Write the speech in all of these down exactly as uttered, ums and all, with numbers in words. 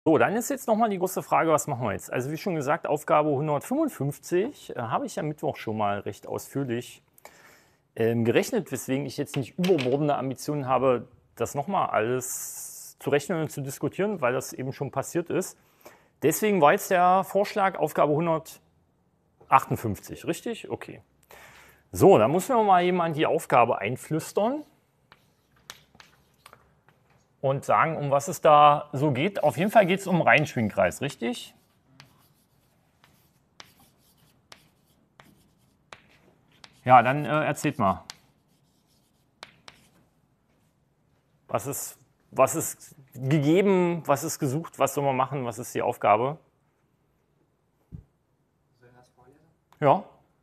So, dann ist jetzt nochmal die große Frage, was machen wir jetzt? Also wie schon gesagt, Aufgabe hundertfünfundfünfzig äh, habe ich am Mittwoch schon mal recht ausführlich ähm, gerechnet, weswegen ich jetzt nicht überbordende Ambitionen habe, das nochmal alles zu rechnen und zu diskutieren, weil das eben schon passiert ist. Deswegen war jetzt der Vorschlag Aufgabe hundertachtundfünfzig, richtig? Okay. So, dann muss mir mal jemand die Aufgabe einflüstern und sagen, um was es da so geht. Auf jeden Fall geht es um Rheinschwingkreis, richtig? Ja, dann äh, erzählt mal. Was ist, was ist gegeben, was ist gesucht, was soll man machen, was ist die Aufgabe? Soll ich das vorlesen? Ja.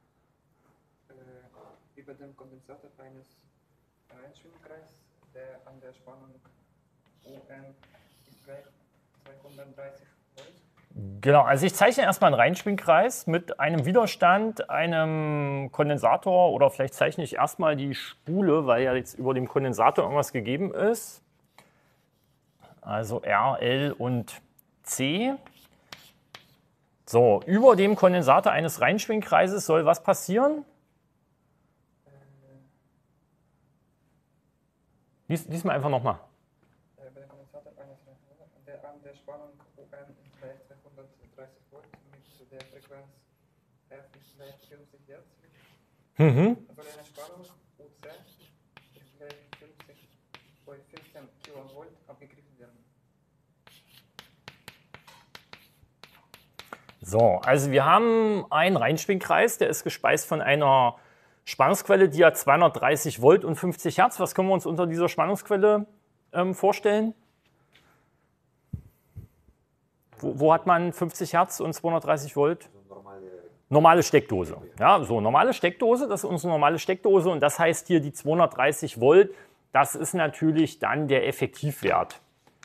Äh, über den Kondensator eines Rheinschwingkreises, der an der Spannung U N ist gleich zweihundertdreißig Volt. Genau, also ich zeichne erstmal einen Rheinschwingkreis mit einem Widerstand, einem Kondensator oder vielleicht zeichne ich erstmal die Spule, weil ja jetzt über dem Kondensator irgendwas gegeben ist. Also R, L und C. So, über dem Kondensator eines Rheinschwingkreises soll was passieren? Lies, lies mal einfach nochmal. Äh, bei dem Kondensator eines Rheinschwingkreises, der an der Spannung U N ist gleich zweihundertdreißig Volt mit der Frequenz F ist gleich fünfzig Hertz. Mhm. Soll eine Spannung U C ist gleich fünfzig bei fünfzehn Kilovolt abgegriffen werden. So, also wir haben einen Rheinschwingkreis, der ist gespeist von einer Spannungsquelle, die hat zweihundertdreißig Volt und fünfzig Hertz. Was können wir uns unter dieser Spannungsquelle ähm, vorstellen? Wo, wo hat man fünfzig Hertz und zweihundertdreißig Volt? Normale Steckdose. Ja, so normale Steckdose, das ist unsere normale Steckdose und das heißt hier die zweihundertdreißig Volt, das ist natürlich dann der Effektivwert.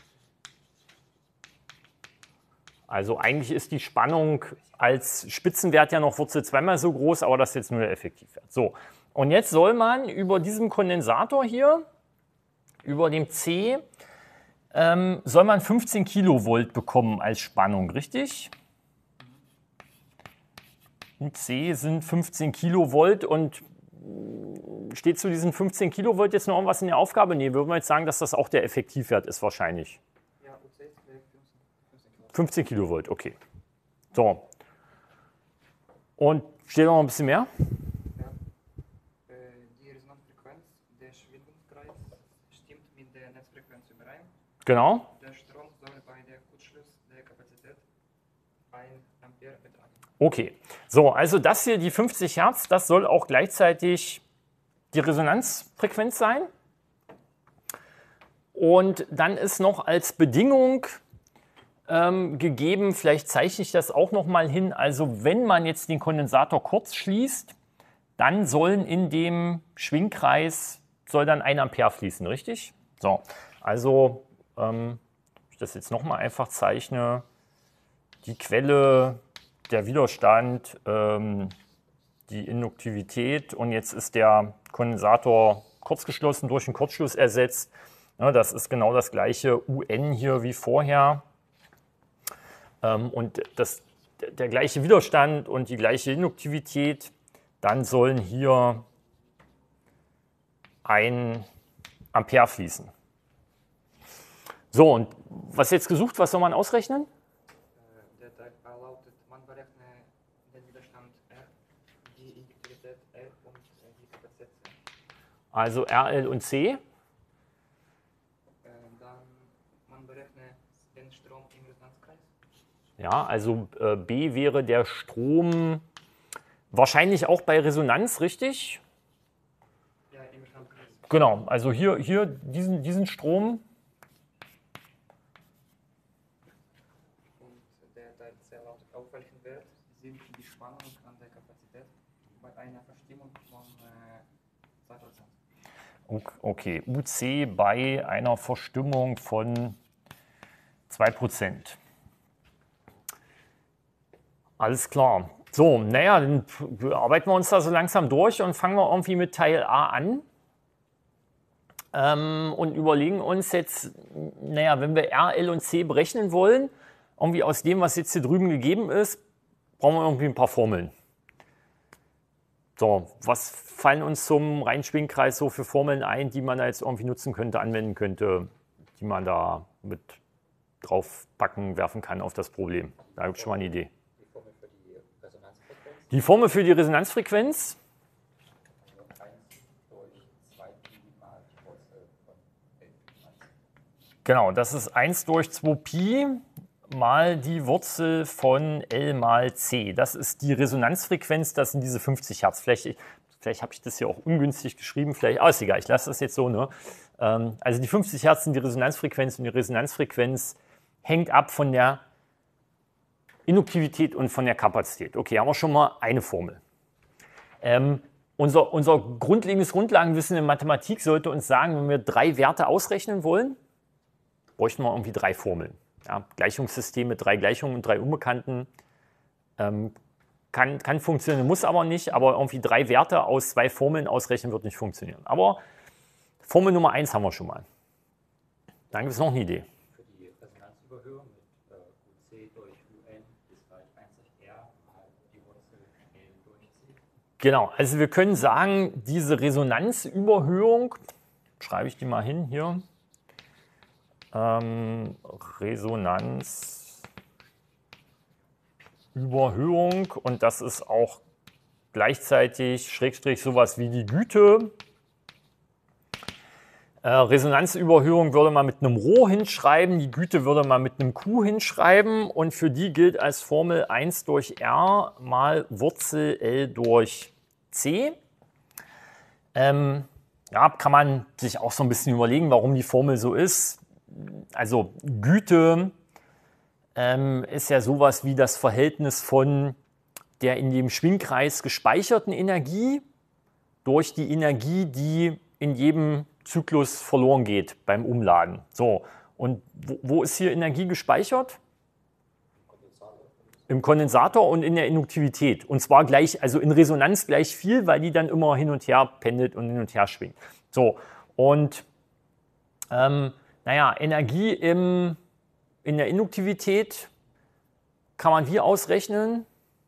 Also eigentlich ist die Spannung als Spitzenwert ja noch Wurzel zweimal so groß, aber das ist jetzt nur der Effektivwert. So, und jetzt soll man über diesem Kondensator hier, über dem C, ähm, soll man fünfzehn Kilovolt bekommen als Spannung, richtig? U C sind fünfzehn Kilovolt und steht zu diesen fünfzehn Kilovolt jetzt noch irgendwas in der Aufgabe? Nee, würden wir jetzt sagen, dass das auch der Effektivwert ist wahrscheinlich. Ja, U C ist gleich fünfzehn. fünfzehn Kilovolt, okay. So. Und steht noch ein bisschen mehr? Ja. Äh, die Resonanzfrequenz des Schwingungskreises stimmt mit der Netzfrequenz überein. Genau. Der Strom soll bei der Kurzschluss der Kapazität ein Ampere betragen. Okay. So, also das hier, die fünfzig Hertz, das soll auch gleichzeitig die Resonanzfrequenz sein. Und dann ist noch als Bedingung ähm, gegeben, vielleicht zeichne ich das auch noch mal hin, also wenn man jetzt den Kondensator kurz schließt, dann sollen in dem Schwingkreis, soll dann ein Ampere fließen, richtig? So, also, ähm, wenn ich das jetzt noch mal einfach zeichne, die Quelle, der Widerstand, ähm, die Induktivität und jetzt ist der Kondensator kurzgeschlossen, durch einen Kurzschluss ersetzt. Ja, das ist genau das gleiche U N hier wie vorher. Ähm, und das, der gleiche Widerstand und die gleiche Induktivität. Dann sollen hier ein Ampere fließen. So, und was jetzt gesucht, was soll man ausrechnen? Der Teil A lautet, man berechne den Widerstand R, die Induktivität L und die Kapazität C. Also R, L und C. Äh, dann man berechne den Strom im Resonanzkreis. Ja, also äh, B wäre der Strom wahrscheinlich auch bei Resonanz, richtig? Ja, im Resonanzkreis. Genau, also hier, hier diesen, diesen Strom. Und der Teil C lautet, auf welchen Wert sinkt die Spannung an der Kapazität bei einer Verstimmung von äh, zwei Prozent. Okay, U C bei einer Verstimmung von zwei Prozent. Alles klar. So, naja, dann arbeiten wir uns da so langsam durch und fangen wir irgendwie mit Teil A an. Ähm, und überlegen uns jetzt, naja, wenn wir R, L und C berechnen wollen, irgendwie aus dem, was jetzt hier drüben gegeben ist, brauchen wir irgendwie ein paar Formeln. So, was fallen uns zum Rheinschwingkreis so für Formeln ein, die man da jetzt irgendwie nutzen könnte, anwenden könnte, die man da mit draufpacken, werfen kann auf das Problem? Da gibt es schon mal eine Idee. Die Formel für die Resonanzfrequenz? Die Formel für die Resonanzfrequenz? Genau, das ist eins durch zwei Pi mal die Wurzel von L mal C. Das ist die Resonanzfrequenz, das sind diese fünfzig Hertz. Vielleicht, vielleicht habe ich das hier auch ungünstig geschrieben, vielleicht, aber ist egal, ich lasse das jetzt so. Ne? Also die fünfzig Hertz sind die Resonanzfrequenz und die Resonanzfrequenz hängt ab von der Induktivität und von der Kapazität. Okay, haben wir schon mal eine Formel. Ähm, unser, unser grundlegendes Grundlagenwissen in Mathematik sollte uns sagen, wenn wir drei Werte ausrechnen wollen, bräuchten wir irgendwie drei Formeln. Ja, Gleichungssystem mit drei Gleichungen und drei Unbekannten ähm, kann, kann funktionieren, muss aber nicht, aber irgendwie drei Werte aus zwei Formeln ausrechnen wird nicht funktionieren. Aber Formel Nummer eins haben wir schon mal. Dann gibt es noch eine Idee. Für die Resonanzüberhöhung mit äh, U C durch U N ist gleich eins durch R mal die Wurzel L durch C. Genau, also wir können sagen, diese Resonanzüberhöhung, schreibe ich die mal hin hier, Ähm, Resonanzüberhöhung und das ist auch gleichzeitig Schrägstrich sowas wie die Güte. Äh, Resonanzüberhöhung würde man mit einem Rho hinschreiben, die Güte würde man mit einem Q hinschreiben und für die gilt als Formel eins durch R mal Wurzel L durch C. Ähm, ja, kann man sich auch so ein bisschen überlegen, warum die Formel so ist. Also Güte ähm, ist ja sowas wie das Verhältnis von der in dem Schwingkreis gespeicherten Energie durch die Energie, die in jedem Zyklus verloren geht beim Umladen. So, und wo, wo ist hier Energie gespeichert? Im Kondensator und in der Induktivität. Und zwar gleich, also in Resonanz gleich viel, weil die dann immer hin und her pendelt und hin und her schwingt. So, und ähm, naja, Energie im, in der Induktivität kann man wie ausrechnen?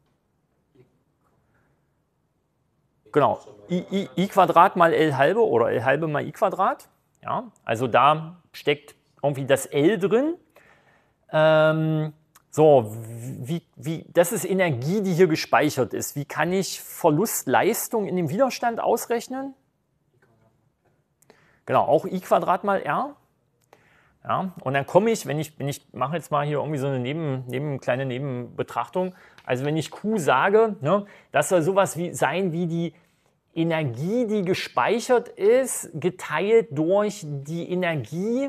Genau, I, I, I Quadrat mal L halbe oder L halbe mal I Quadrat. Ja, also da steckt irgendwie das L drin. Ähm, so, wie, wie, das ist Energie, die hier gespeichert ist. Wie kann ich Verlustleistung in dem Widerstand ausrechnen? Genau, auch I Quadrat mal R. Ja, und dann komme ich, wenn ich, wenn ich mache jetzt mal hier irgendwie so eine Neben, Neben, kleine Nebenbetrachtung, also wenn ich Q sage, ne, das soll sowas wie, sein wie die Energie, die gespeichert ist, geteilt durch die Energie,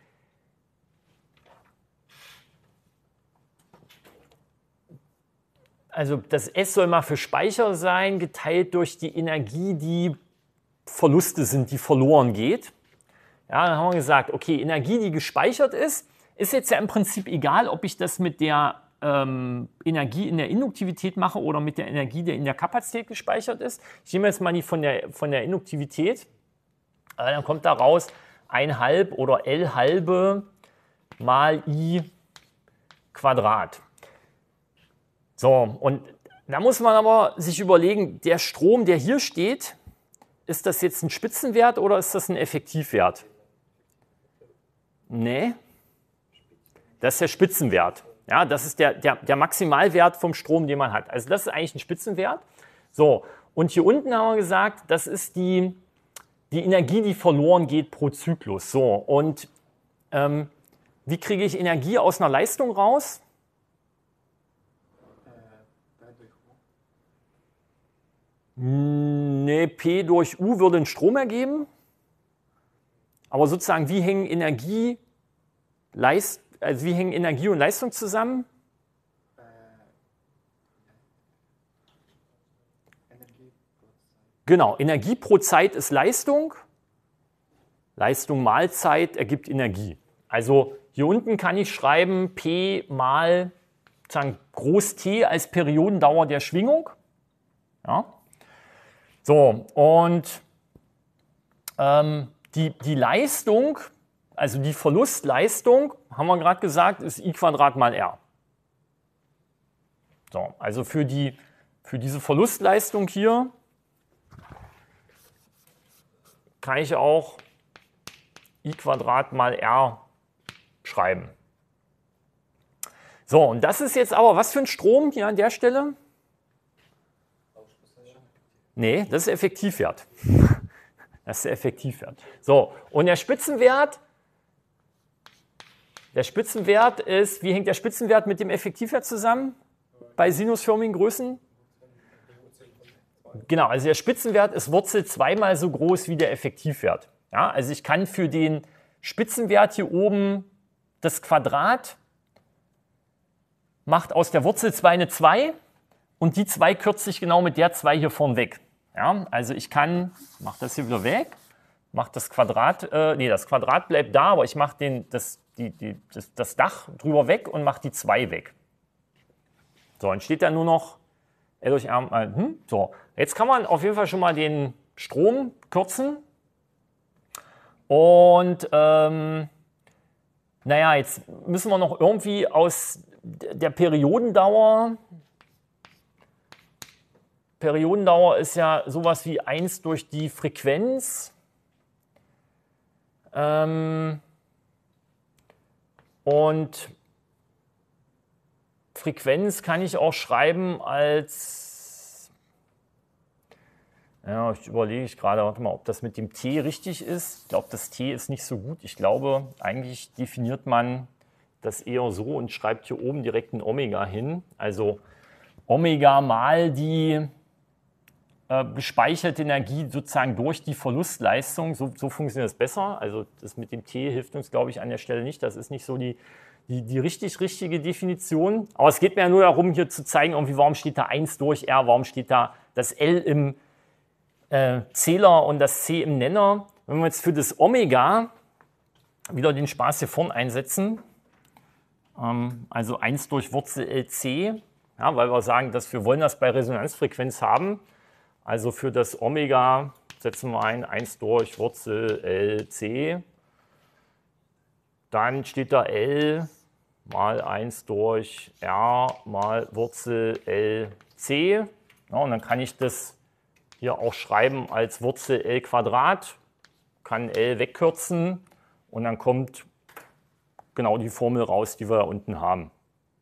also das S soll mal für Speicher sein, geteilt durch die Energie, die Verluste sind, die verloren geht. Ja, dann haben wir gesagt, okay, Energie, die gespeichert ist, ist jetzt ja im Prinzip egal, ob ich das mit der ähm, Energie in der Induktivität mache oder mit der Energie, die in der Kapazität gespeichert ist. Ich nehme jetzt mal die von der, von der Induktivität. Äh, dann kommt da raus ein halb oder L halbe mal I Quadrat. So, und da muss man aber sich überlegen, der Strom, der hier steht, ist das jetzt ein Spitzenwert oder ist das ein Effektivwert? Nee, das ist der Spitzenwert. Ja, das ist der, der, der Maximalwert vom Strom, den man hat. Also das ist eigentlich ein Spitzenwert. So, und hier unten haben wir gesagt, das ist die, die Energie, die verloren geht pro Zyklus. So, und ähm, wie kriege ich Energie aus einer Leistung raus? Nee, P durch U würde einen Strom ergeben. Aber sozusagen, wie hängen Energie, Leist, also wie hängen Energie und Leistung zusammen? Genau, Energie pro Zeit ist Leistung. Leistung mal Zeit ergibt Energie. Also hier unten kann ich schreiben P mal sozusagen Groß T als Periodendauer der Schwingung. Ja. So, und ähm, die, die Leistung, also die Verlustleistung, haben wir gerade gesagt, ist I Quadrat mal R. So, also für, die, für diese Verlustleistung hier kann ich auch I Quadrat mal R schreiben. So, und das ist jetzt aber was für ein Strom hier an der Stelle? Nee, das ist der Effektivwert. Das ist der Effektivwert. So, und der Spitzenwert, der Spitzenwert ist, wie hängt der Spitzenwert mit dem Effektivwert zusammen bei sinusförmigen Größen? Genau, also der Spitzenwert ist Wurzel zweimal so groß wie der Effektivwert. Ja, also ich kann für den Spitzenwert hier oben das Quadrat macht aus der Wurzel zwei eine zwei und die zwei kürze ich genau mit der zwei hier vorn weg. Ja, also ich kann, mache das hier wieder weg, mache das Quadrat, äh, nee, das Quadrat bleibt da, aber ich mache den, das, die, die, das, das Dach drüber weg und mache die zwei weg. So, dann steht da nur noch L durch R. Äh, hm, so, jetzt kann man auf jeden Fall schon mal den Strom kürzen. Und ähm, naja, jetzt müssen wir noch irgendwie aus der Periodendauer, Periodendauer ist ja sowas wie eins durch die Frequenz. Ähm, und Frequenz kann ich auch schreiben als, ja, ich überlege ich gerade, warte mal, ob das mit dem T richtig ist. Ich glaube, das T ist nicht so gut. Ich glaube, eigentlich definiert man das eher so und schreibt hier oben direkt ein Omega hin. Also Omega mal die äh, gespeicherte Energie sozusagen durch die Verlustleistung. So, so funktioniert das besser. Also das mit dem T hilft uns, glaube ich, an der Stelle nicht. Das ist nicht so die, die, die richtig richtige Definition. Aber es geht mir ja nur darum, hier zu zeigen, irgendwie, warum steht da eins durch R, warum steht da das L im äh, Zähler und das C im Nenner. Wenn wir jetzt für das Omega wieder den Spaß hier vorn einsetzen, also eins durch Wurzel L C, ja, weil wir sagen, dass wir wollen das bei Resonanzfrequenz haben. Also für das Omega setzen wir ein eins durch Wurzel L C. Dann steht da L mal eins durch R mal Wurzel L C. Ja, und dann kann ich das hier auch schreiben als Wurzel L Quadrat, kann L wegkürzen und dann kommt genau die Formel raus, die wir da unten haben.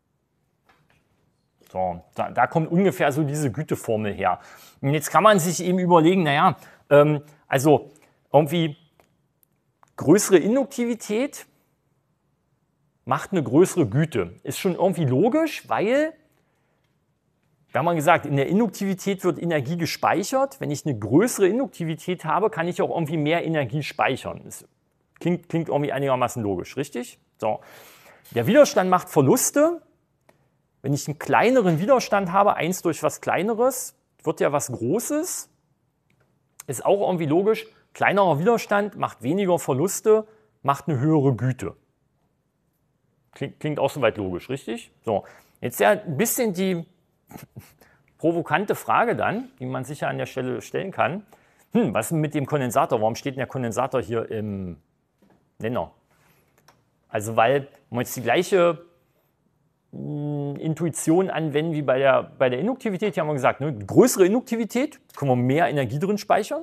So, da, da kommt ungefähr so diese Güteformel her. Und jetzt kann man sich eben überlegen, naja, ähm, also irgendwie größere Induktivität macht eine größere Güte. Ist schon irgendwie logisch, weil, wir haben mal gesagt, in der Induktivität wird Energie gespeichert. Wenn ich eine größere Induktivität habe, kann ich auch irgendwie mehr Energie speichern. Das klingt, klingt irgendwie einigermaßen logisch, richtig? So. Der Widerstand macht Verluste. Wenn ich einen kleineren Widerstand habe, eins durch was Kleineres, wird ja was Großes. Ist auch irgendwie logisch. Kleinerer Widerstand macht weniger Verluste, macht eine höhere Güte. Klingt, klingt auch soweit logisch, richtig? So. Jetzt ja ein bisschen die provokante Frage dann, die man sich ja an der Stelle stellen kann. Hm, was ist mit dem Kondensator? Warum steht denn der Kondensator hier im Nenner? Also weil, wenn wir jetzt die gleiche mh, Intuition anwenden wie bei der, bei der Induktivität, hier haben wir gesagt, ne, größere Induktivität, können wir mehr Energie drin speichern,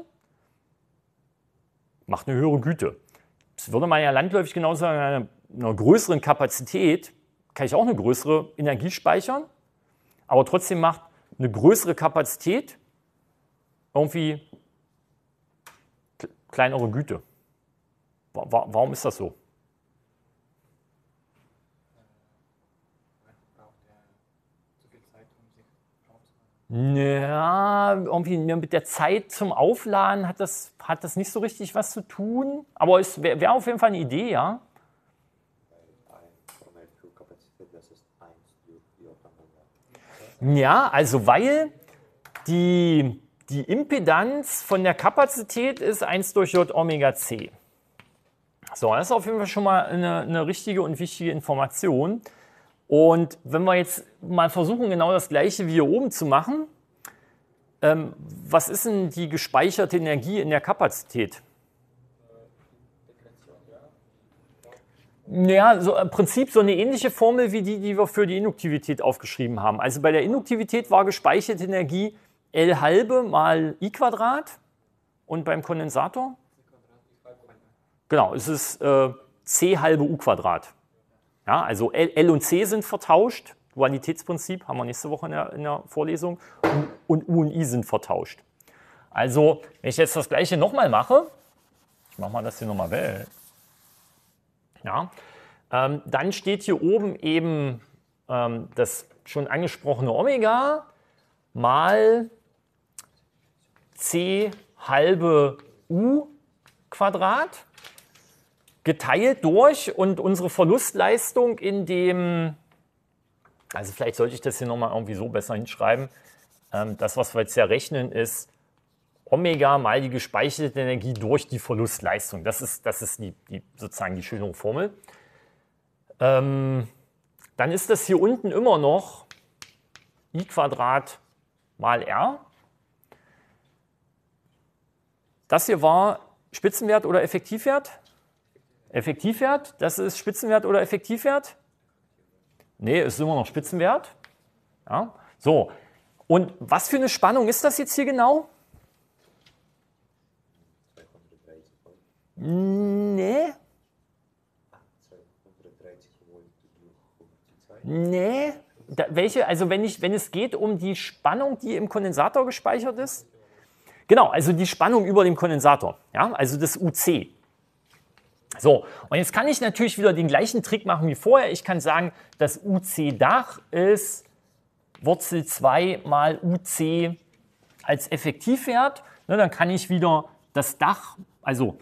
macht eine höhere Güte. Das würde man ja landläufig genauso sagen, einer, einer größeren Kapazität kann ich auch eine größere Energie speichern, aber trotzdem macht eine größere Kapazität irgendwie kleinere Güte. Warum ist das so? Ja, irgendwie mit der Zeit zum Aufladen hat das, hat das nicht so richtig was zu tun. Aber es wäre wär auf jeden Fall eine Idee, ja. Ja, also weil die, die Impedanz von der Kapazität ist eins durch J Omega C. So, das ist auf jeden Fall schon mal eine, eine richtige und wichtige Information. Und wenn wir jetzt mal versuchen, genau das Gleiche wie hier oben zu machen, ähm, was ist denn die gespeicherte Energie in der Kapazität? Ja, so im Prinzip so eine ähnliche Formel wie die, die wir für die Induktivität aufgeschrieben haben. Also bei der Induktivität war gespeicherte Energie L halbe mal I Quadrat und beim Kondensator? Genau, es ist äh, C halbe U Quadrat. Ja, also L, L und C sind vertauscht. Dualitätsprinzip haben wir nächste Woche in der, in der Vorlesung. Und, und U und I sind vertauscht. Also, wenn ich jetzt das gleiche nochmal mache, ich mache mal das hier nochmal weg. Ja, ähm, dann steht hier oben eben ähm, das schon angesprochene Omega mal C halbe U Quadrat geteilt durch und unsere Verlustleistung in dem, also vielleicht sollte ich das hier nochmal irgendwie so besser hinschreiben, ähm, das, was wir jetzt ja rechnen, ist Omega mal die gespeicherte Energie durch die Verlustleistung. Das ist, das ist die, die, sozusagen die schönere Formel. Ähm, dann ist das hier unten immer noch I Quadrat mal R. Das hier war Spitzenwert oder Effektivwert? Effektivwert, das ist Spitzenwert oder Effektivwert? Nee, ist immer noch Spitzenwert. Ja, so. Und was für eine Spannung ist das jetzt hier genau? Nee. Nee. Da, welche, also wenn, ich, wenn es geht um die Spannung, die im Kondensator gespeichert ist? Genau, also die Spannung über dem Kondensator. Ja, also das U C. So, und jetzt kann ich natürlich wieder den gleichen Trick machen wie vorher. Ich kann sagen, das U C-Dach ist Wurzel zwei mal U C als Effektivwert. Ne, dann kann ich wieder das Dach, also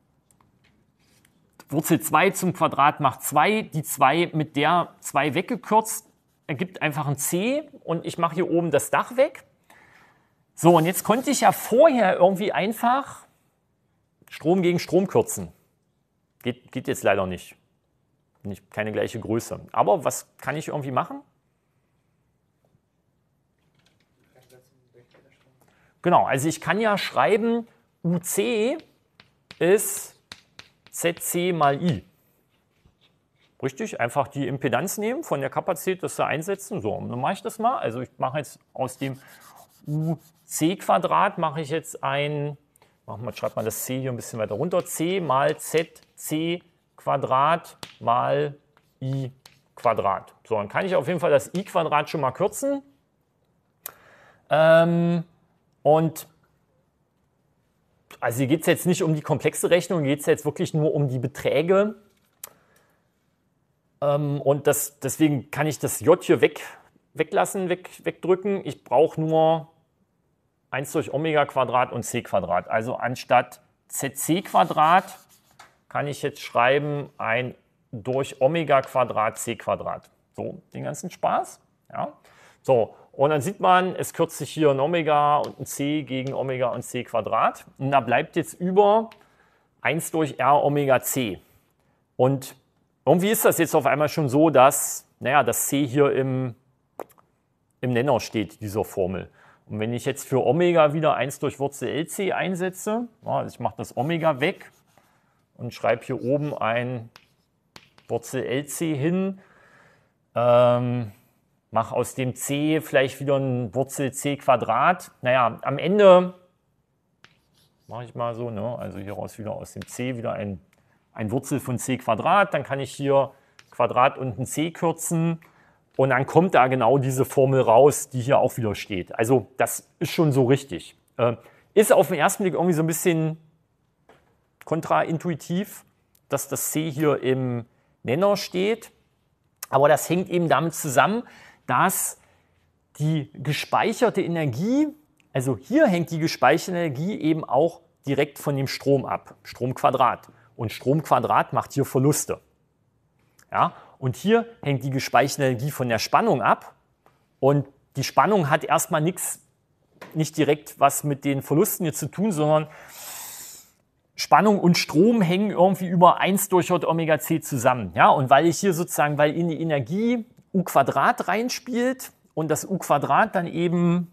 Wurzel zwei zum Quadrat macht zwei, die zwei mit der zwei weggekürzt, ergibt einfach ein C und ich mache hier oben das Dach weg. So, und jetzt konnte ich ja vorher irgendwie einfach Strom gegen Strom kürzen. Geht, geht jetzt leider nicht. nicht. Keine gleiche Größe. Aber was kann ich irgendwie machen? Genau, also ich kann ja schreiben, U C ist Z C mal I. Richtig, einfach die Impedanz nehmen von der Kapazität, das da einsetzen. So, und dann mache ich das mal. Also ich mache jetzt aus dem U C Quadrat mache ich jetzt ein, machen wir, schreibt mal das C hier ein bisschen weiter runter, C mal Z C Quadrat mal I Quadrat. So, dann kann ich auf jeden Fall das I Quadrat schon mal kürzen. Ähm, und also hier geht es jetzt nicht um die komplexe Rechnung, hier geht es jetzt wirklich nur um die Beträge. Ähm, und das, deswegen kann ich das J hier weg, weglassen, weg, wegdrücken. Ich brauche nur eins durch Omega Quadrat und C Quadrat. Also anstatt Z C Quadrat kann ich jetzt schreiben ein durch Omega Quadrat C Quadrat. So, den ganzen Spaß. Ja. So, und dann sieht man, es kürzt sich hier ein Omega und ein C gegen Omega und C Quadrat. Und da bleibt jetzt über eins durch R Omega C. Und irgendwie ist das jetzt auf einmal schon so, dass naja, das C hier im, im Nenner steht, dieser Formel. Und wenn ich jetzt für Omega wieder eins durch Wurzel L C einsetze, ja, also ich mache das Omega weg und schreibe hier oben ein Wurzel L C hin, ähm, mache aus dem C vielleicht wieder ein Wurzel C Quadrat. Naja, am Ende mache ich mal so, ne? Also hieraus wieder aus dem C wieder ein, ein Wurzel von C Quadrat. Dann kann ich hier Quadrat und ein C kürzen. Und dann kommt da genau diese Formel raus, die hier auch wieder steht. Also das ist schon so richtig. Äh, ist auf den ersten Blick irgendwie so ein bisschen kontraintuitiv, dass das C hier im Nenner steht. Aber das hängt eben damit zusammen, dass die gespeicherte Energie, also hier hängt die gespeicherte Energie eben auch direkt von dem Strom ab, Stromquadrat. Und Stromquadrat macht hier Verluste. Ja? Und hier hängt die gespeicherte Energie von der Spannung ab. Und die Spannung hat erstmal nichts, nicht direkt was mit den Verlusten hier zu tun, sondern Spannung und Strom hängen irgendwie über eins durch J Omega C zusammen. Ja? Und weil ich hier sozusagen, weil in die Energie U Quadrat reinspielt und das U Quadrat dann eben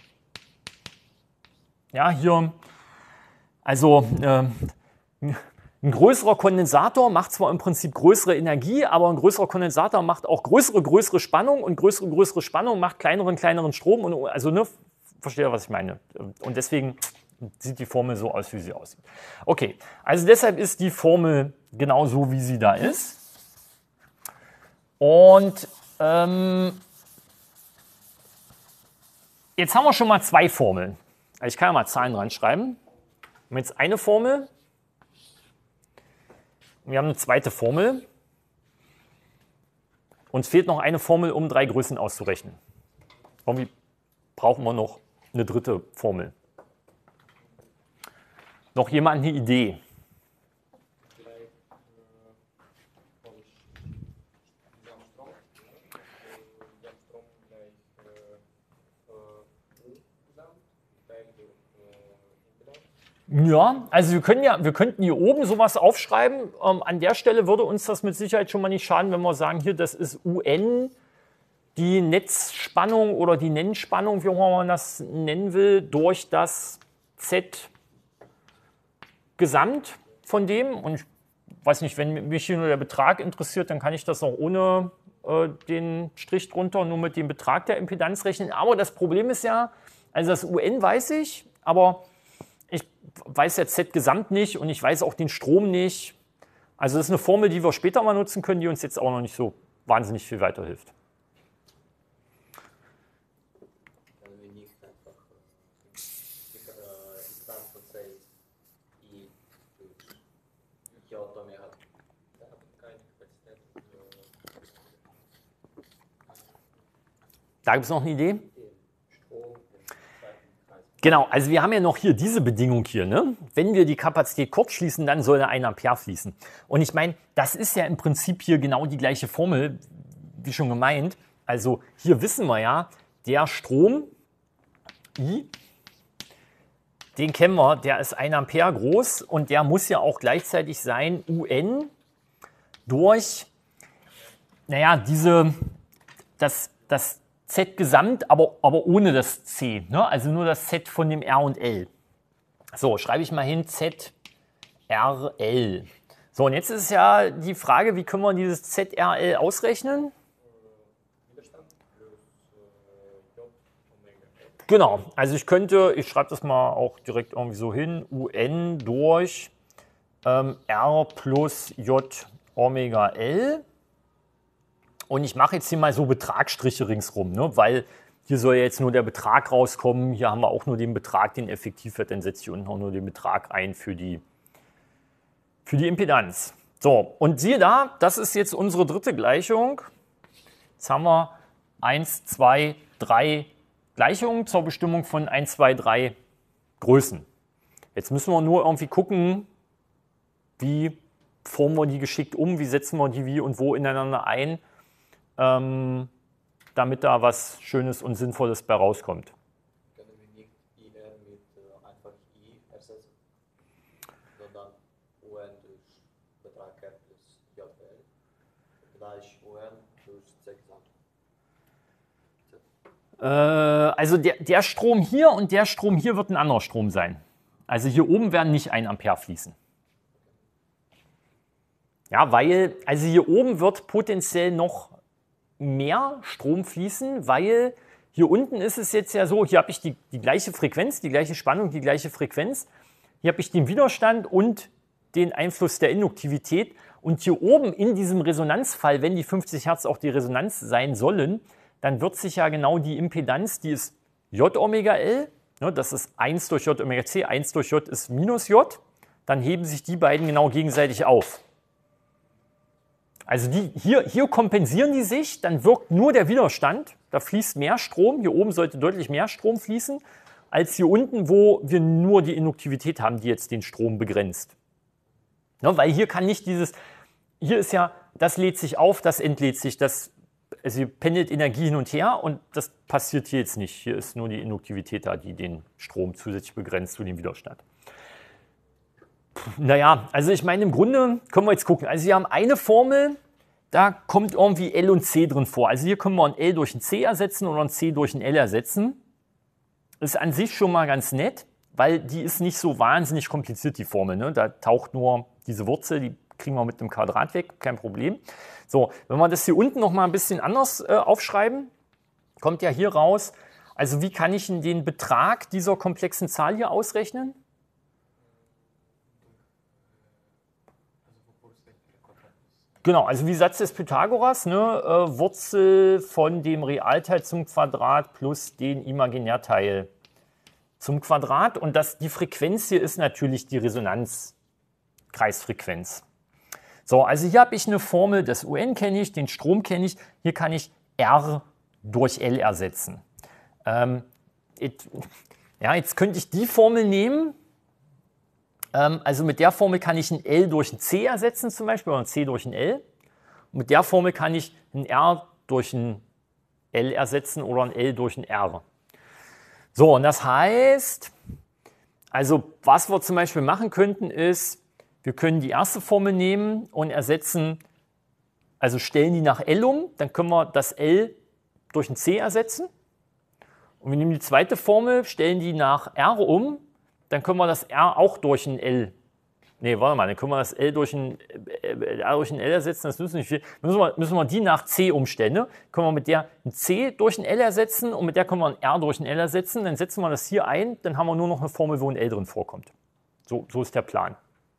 ja hier, also äh, Ein größerer Kondensator macht zwar im Prinzip größere Energie, aber ein größerer Kondensator macht auch größere, größere Spannung und größere, größere Spannung macht kleineren, kleineren Strom. Und, also, ne, versteht ihr, was ich meine? Und deswegen sieht die Formel so aus, wie sie aussieht. Okay, also deshalb ist die Formel genau so, wie sie da ist. Und ähm, jetzt haben wir schon mal zwei Formeln. Also ich kann ja mal Zahlen dran schreiben. Wir haben jetzt eine Formel. Wir haben eine zweite Formel. Uns fehlt noch eine Formel, um drei Größen auszurechnen. Irgendwie brauchen wir noch eine dritte Formel. Noch jemand eine Idee? Ja, also wir können ja, wir könnten hier oben sowas aufschreiben. Ähm, an der Stelle würde uns das mit Sicherheit schon mal nicht schaden, wenn wir sagen, hier, das ist U N, die Netzspannung oder die Nennspannung, wie auch immer man das nennen will, durch das Z Gesamt von dem. Und ich weiß nicht, wenn mich hier nur der Betrag interessiert, dann kann ich das auch ohne äh, den Strich drunter, nur mit dem Betrag der Impedanz rechnen. Aber das Problem ist ja, also das U N weiß ich, aber ich weiß ja Z-Gesamt nicht und ich weiß auch den Strom nicht. Also das ist eine Formel, die wir später mal nutzen können, die uns jetzt auch noch nicht so wahnsinnig viel weiterhilft. Da gibt es noch eine Idee? Genau, also wir haben ja noch hier diese Bedingung hier, ne? Wenn wir die Kapazität kurz schließen, dann soll ein Ampere fließen. Und ich meine, das ist ja im Prinzip hier genau die gleiche Formel, wie schon gemeint. Also hier wissen wir ja, der Strom I, den kennen wir, der ist ein Ampere groß und der muss ja auch gleichzeitig sein U N durch, naja, diese, das, das Z-Gesamt, aber, aber ohne das C, ne? Also nur das Z von dem R und L. So, schreibe ich mal hin, Z R L. So, und jetzt ist ja die Frage, wie können wir dieses Z R L ausrechnen? Genau, also ich könnte, ich schreibe das mal auch direkt irgendwie so hin, U N durch ähm, R plus J Omega L. Und ich mache jetzt hier mal so Betragsstriche ringsrum, ne? Weil hier soll ja jetzt nur der Betrag rauskommen. Hier haben wir auch nur den Betrag, den effektiv wird. Dann setze ich unten auch nur den Betrag ein für die, für die Impedanz. So, und siehe da, das ist jetzt unsere dritte Gleichung. Jetzt haben wir eins, zwei, drei Gleichungen zur Bestimmung von eins, zwei, drei Größen. Jetzt müssen wir nur irgendwie gucken, wie formen wir die geschickt um, wie setzen wir die wie und wo ineinander ein, Ähm, damit da was Schönes und Sinnvolles bei rauskommt. Können wir nicht I R mit äh, einfach I ersetzen, sondern U N durch Betrag R plus J L gleich U N durch Z Gesamt. Äh, also der, der Strom hier und der Strom hier wird ein anderer Strom sein. Also hier oben werden nicht ein Ampere fließen. Ja, weil, also hier oben wird potenziell noch mehr Strom fließen, weil hier unten ist es jetzt ja so, hier habe ich die, die gleiche Frequenz, die gleiche Spannung, die gleiche Frequenz. Hier habe ich den Widerstand und den Einfluss der Induktivität. Und hier oben in diesem Resonanzfall, wenn die fünfzig Hertz auch die Resonanz sein sollen, dann wird sich ja genau die Impedanz, die ist J Omega L, ne, das ist eins durch J Omega C, eins durch J ist minus J, dann heben sich die beiden genau gegenseitig auf. Also die, hier, hier kompensieren die sich, dann wirkt nur der Widerstand, da fließt mehr Strom, hier oben sollte deutlich mehr Strom fließen, als hier unten, wo wir nur die Induktivität haben, die jetzt den Strom begrenzt. Ne, weil hier kann nicht dieses, hier ist ja, das lädt sich auf, das entlädt sich, das, also hier pendelt Energie hin und her und das passiert hier jetzt nicht. Hier ist nur die Induktivität da, die den Strom zusätzlich begrenzt zu dem Widerstand. Naja, also ich meine, im Grunde können wir jetzt gucken. Also wir haben eine Formel, da kommt irgendwie L und C drin vor. Also hier können wir ein L durch ein C ersetzen oder ein C durch ein L ersetzen. Ist an sich schon mal ganz nett, weil die ist nicht so wahnsinnig kompliziert, die Formel, ne? Da taucht nur diese Wurzel, die kriegen wir mit einem Quadrat weg, kein Problem. So, wenn wir das hier unten noch mal ein bisschen anders äh, aufschreiben, kommt ja hier raus, also wie kann ich denn den Betrag dieser komplexen Zahl hier ausrechnen? Genau, also wie Satz des Pythagoras, ne, äh, Wurzel von dem Realteil zum Quadrat plus den Imaginärteil zum Quadrat. Und das, die Frequenz hier ist natürlich die Resonanzkreisfrequenz. So, also hier habe ich eine Formel, das U N kenne ich, den Strom kenne ich. Hier kann ich R durch L ersetzen. Ähm, it, ja, jetzt könnte ich die Formel nehmen. Ähm, also mit der Formel kann ich ein L durch ein C ersetzen zum Beispiel oder ein C durch ein L. Und mit der Formel kann ich ein R durch ein L ersetzen oder ein L durch ein R. So, und das heißt, also was wir zum Beispiel machen könnten ist, wir können die erste Formel nehmen und ersetzen, also stellen die nach L um, dann können wir das L durch ein C ersetzen. Und wir nehmen die zweite Formel, stellen die nach R um, dann können wir das R auch durch ein L. Nee, warte mal, dann können wir das L durch ein, äh, R durch ein L ersetzen, das nützt nicht viel. Müssen wir, müssen wir die nach C umstellen. Ne? Können wir mit der ein C durch ein L ersetzen und mit der können wir ein R durch ein L ersetzen. Dann setzen wir das hier ein, dann haben wir nur noch eine Formel, wo ein L drin vorkommt. So, so ist der Plan.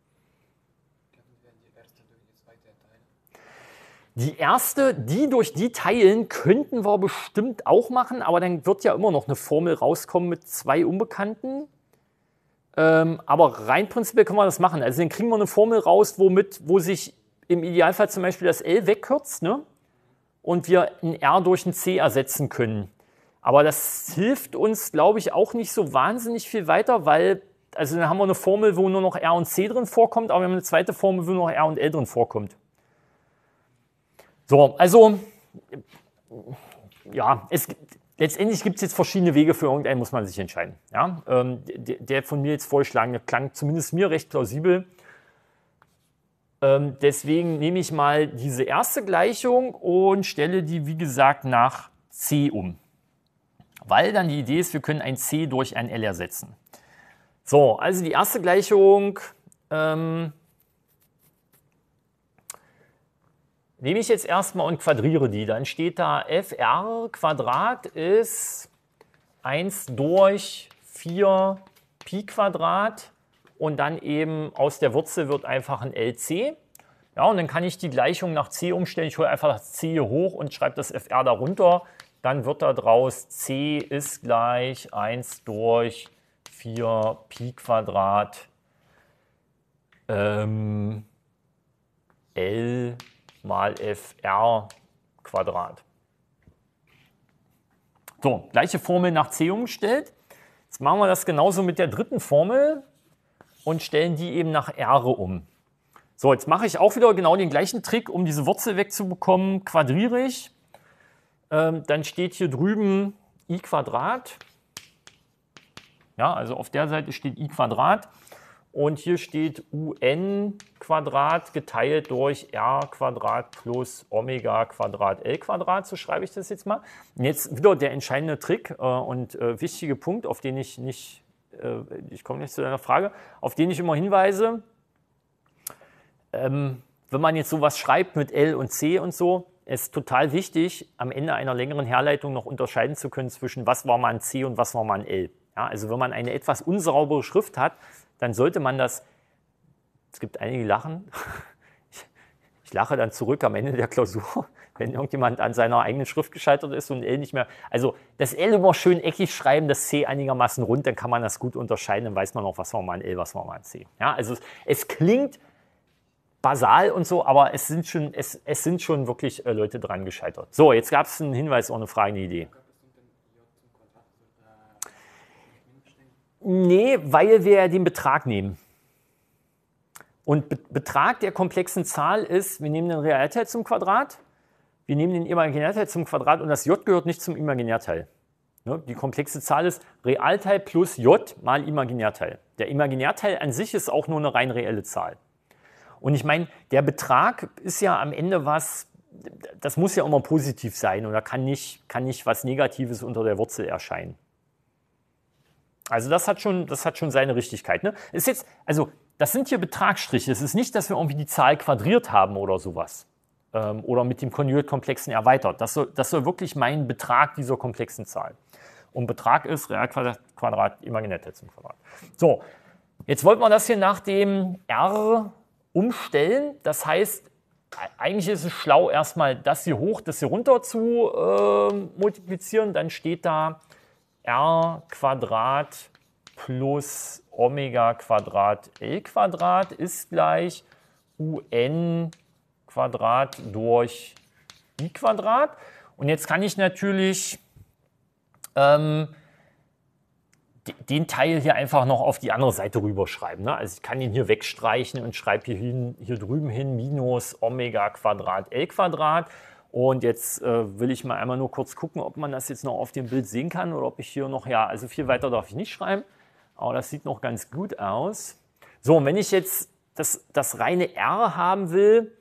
Die erste, die durch die teilen, könnten wir bestimmt auch machen, aber dann wird ja immer noch eine Formel rauskommen mit zwei Unbekannten. Ähm, aber rein prinzipiell können wir das machen. Also dann kriegen wir eine Formel raus, womit, wo sich im Idealfall zum Beispiel das L wegkürzt, ne? Und wir ein R durch ein C ersetzen können. Aber das hilft uns, glaube ich, auch nicht so wahnsinnig viel weiter, weil, also dann haben wir eine Formel, wo nur noch R und C drin vorkommt, aber wir haben eine zweite Formel, wo nur noch R und L drin vorkommt. So, also, ja, es gibt. Letztendlich gibt es jetzt verschiedene Wege, für irgendeinen muss man sich entscheiden. Ja? Ähm, der, der von mir jetzt vorgeschlagene klang zumindest mir recht plausibel. Ähm, deswegen nehme ich mal diese erste Gleichung und stelle die, wie gesagt, nach C um. Weil dann die Idee ist, wir können ein C durch ein L ersetzen. So, also die erste Gleichung ähm, nehme ich jetzt erstmal und quadriere die. Dann steht da f r Quadrat ist eins durch vier Pi Quadrat und dann eben aus der Wurzel wird einfach ein L C. Ja, und dann kann ich die Gleichung nach C umstellen. Ich hole einfach das C hier hoch und schreibe das f r darunter. Dann wird da draus C ist gleich eins durch vier Pi Quadrat ähm, L mal f r Quadrat. So, gleiche Formel nach C umgestellt. Jetzt machen wir das genauso mit der dritten Formel und stellen die eben nach R um. So, jetzt mache ich auch wieder genau den gleichen Trick, um diese Wurzel wegzubekommen. Quadriere ich. Ähm, dann steht hier drüben I Quadrat. Ja, also auf der Seite steht I Quadrat. Und hier steht U N Quadrat geteilt durch R Quadrat plus Omega Quadrat L Quadrat, so schreibe ich das jetzt mal. Und jetzt wieder der entscheidende Trick äh, und äh, wichtige Punkt, auf den ich nicht, äh, ich komme nicht zu deiner Frage, auf den ich immer hinweise. Ähm, wenn man jetzt sowas schreibt mit L und C und so, ist total wichtig, am Ende einer längeren Herleitung noch unterscheiden zu können zwischen was war mal ein C und was war mal ein L. Ja, also wenn man eine etwas unsaubere Schrift hat, dann sollte man das, es gibt einige, die lachen, ich, ich lache dann zurück am Ende der Klausur, wenn irgendjemand an seiner eigenen Schrift gescheitert ist und ein L nicht mehr, also das L immer schön eckig schreiben, das C einigermaßen rund, dann kann man das gut unterscheiden, dann weiß man auch, was war mal ein L, was war mal ein C. Ja, also es, es klingt basal und so, aber es sind schon, es, es sind schon wirklich äh, Leute dran gescheitert. So, jetzt gab es einen Hinweis, auch eine Frage, eine Idee. Nee, weil wir den Betrag nehmen. Und Be Betrag der komplexen Zahl ist, wir nehmen den Realteil zum Quadrat, wir nehmen den Imaginärteil zum Quadrat und das J gehört nicht zum Imaginärteil. Ne? Die komplexe Zahl ist Realteil plus J mal Imaginärteil. Der Imaginärteil an sich ist auch nur eine rein reelle Zahl. Und ich meine, der Betrag ist ja am Ende was, das muss ja immer positiv sein oder kann nicht, kann nicht was Negatives unter der Wurzel erscheinen. Also das hat schon, das hat schon seine Richtigkeit. Ne? Ist jetzt, also das sind hier Betragsstriche. Es ist nicht, dass wir irgendwie die Zahl quadriert haben oder sowas. Ähm, oder mit dem Konjugatkomplexen erweitert. Das soll, das soll wirklich mein Betrag dieser komplexen Zahl. Und Betrag ist Realquadrat Quadrat, Imaginärteil zum Quadrat. So, jetzt wollten wir das hier nach dem R umstellen. Das heißt, eigentlich ist es schlau, erstmal das hier hoch, das hier runter zu äh, multiplizieren. Dann steht da R Quadrat plus Omega Quadrat L Quadrat ist gleich Un Quadrat durch I Quadrat. Und jetzt kann ich natürlich ähm, den Teil hier einfach noch auf die andere Seite rüberschreiben. Ne? Also ich kann ihn hier wegstreichen und schreibe hier, hin, hier drüben hin minus Omega Quadrat L Quadrat. Und jetzt äh, will ich mal einmal nur kurz gucken, ob man das jetzt noch auf dem Bild sehen kann oder ob ich hier noch, ja, also viel weiter darf ich nicht schreiben. Aber das sieht noch ganz gut aus. So, und wenn ich jetzt das, das reine R haben will,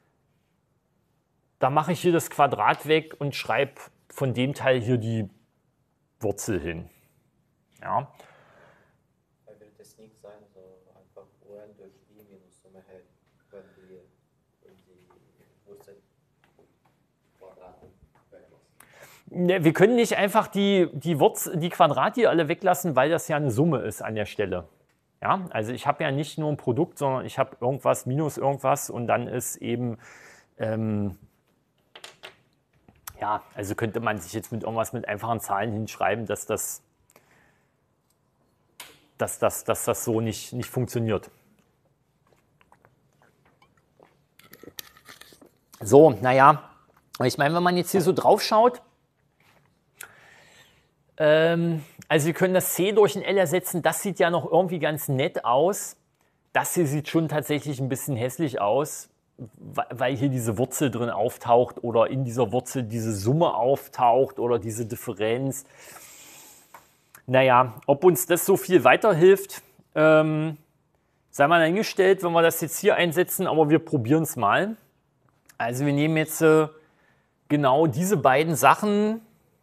dann mache ich hier das Quadrat weg und schreibe von dem Teil hier die Wurzel hin. Ja. Da wird es nicht sein, so einfach Un durch I minus Summe L, wenn die, wenn die Wurzel Quadrate weglassen. Ne, wir können nicht einfach die, die, Wurzel, die Quadrate alle weglassen, weil das ja eine Summe ist an der Stelle. Ja, also ich habe ja nicht nur ein Produkt, sondern ich habe irgendwas minus irgendwas und dann ist eben, ähm, ja, also könnte man sich jetzt mit irgendwas mit einfachen Zahlen hinschreiben, dass das, dass das, dass das so nicht, nicht funktioniert. So, naja, ich meine, wenn man jetzt hier so drauf schaut, ähm, also wir können das C durch ein L ersetzen, das sieht ja noch irgendwie ganz nett aus. Das hier sieht schon tatsächlich ein bisschen hässlich aus, weil hier diese Wurzel drin auftaucht oder in dieser Wurzel diese Summe auftaucht oder diese Differenz. Naja, ob uns das so viel weiterhilft, ähm, sei mal dahingestellt, wenn wir das jetzt hier einsetzen, aber wir probieren es mal. Also wir nehmen jetzt äh, genau diese beiden Sachen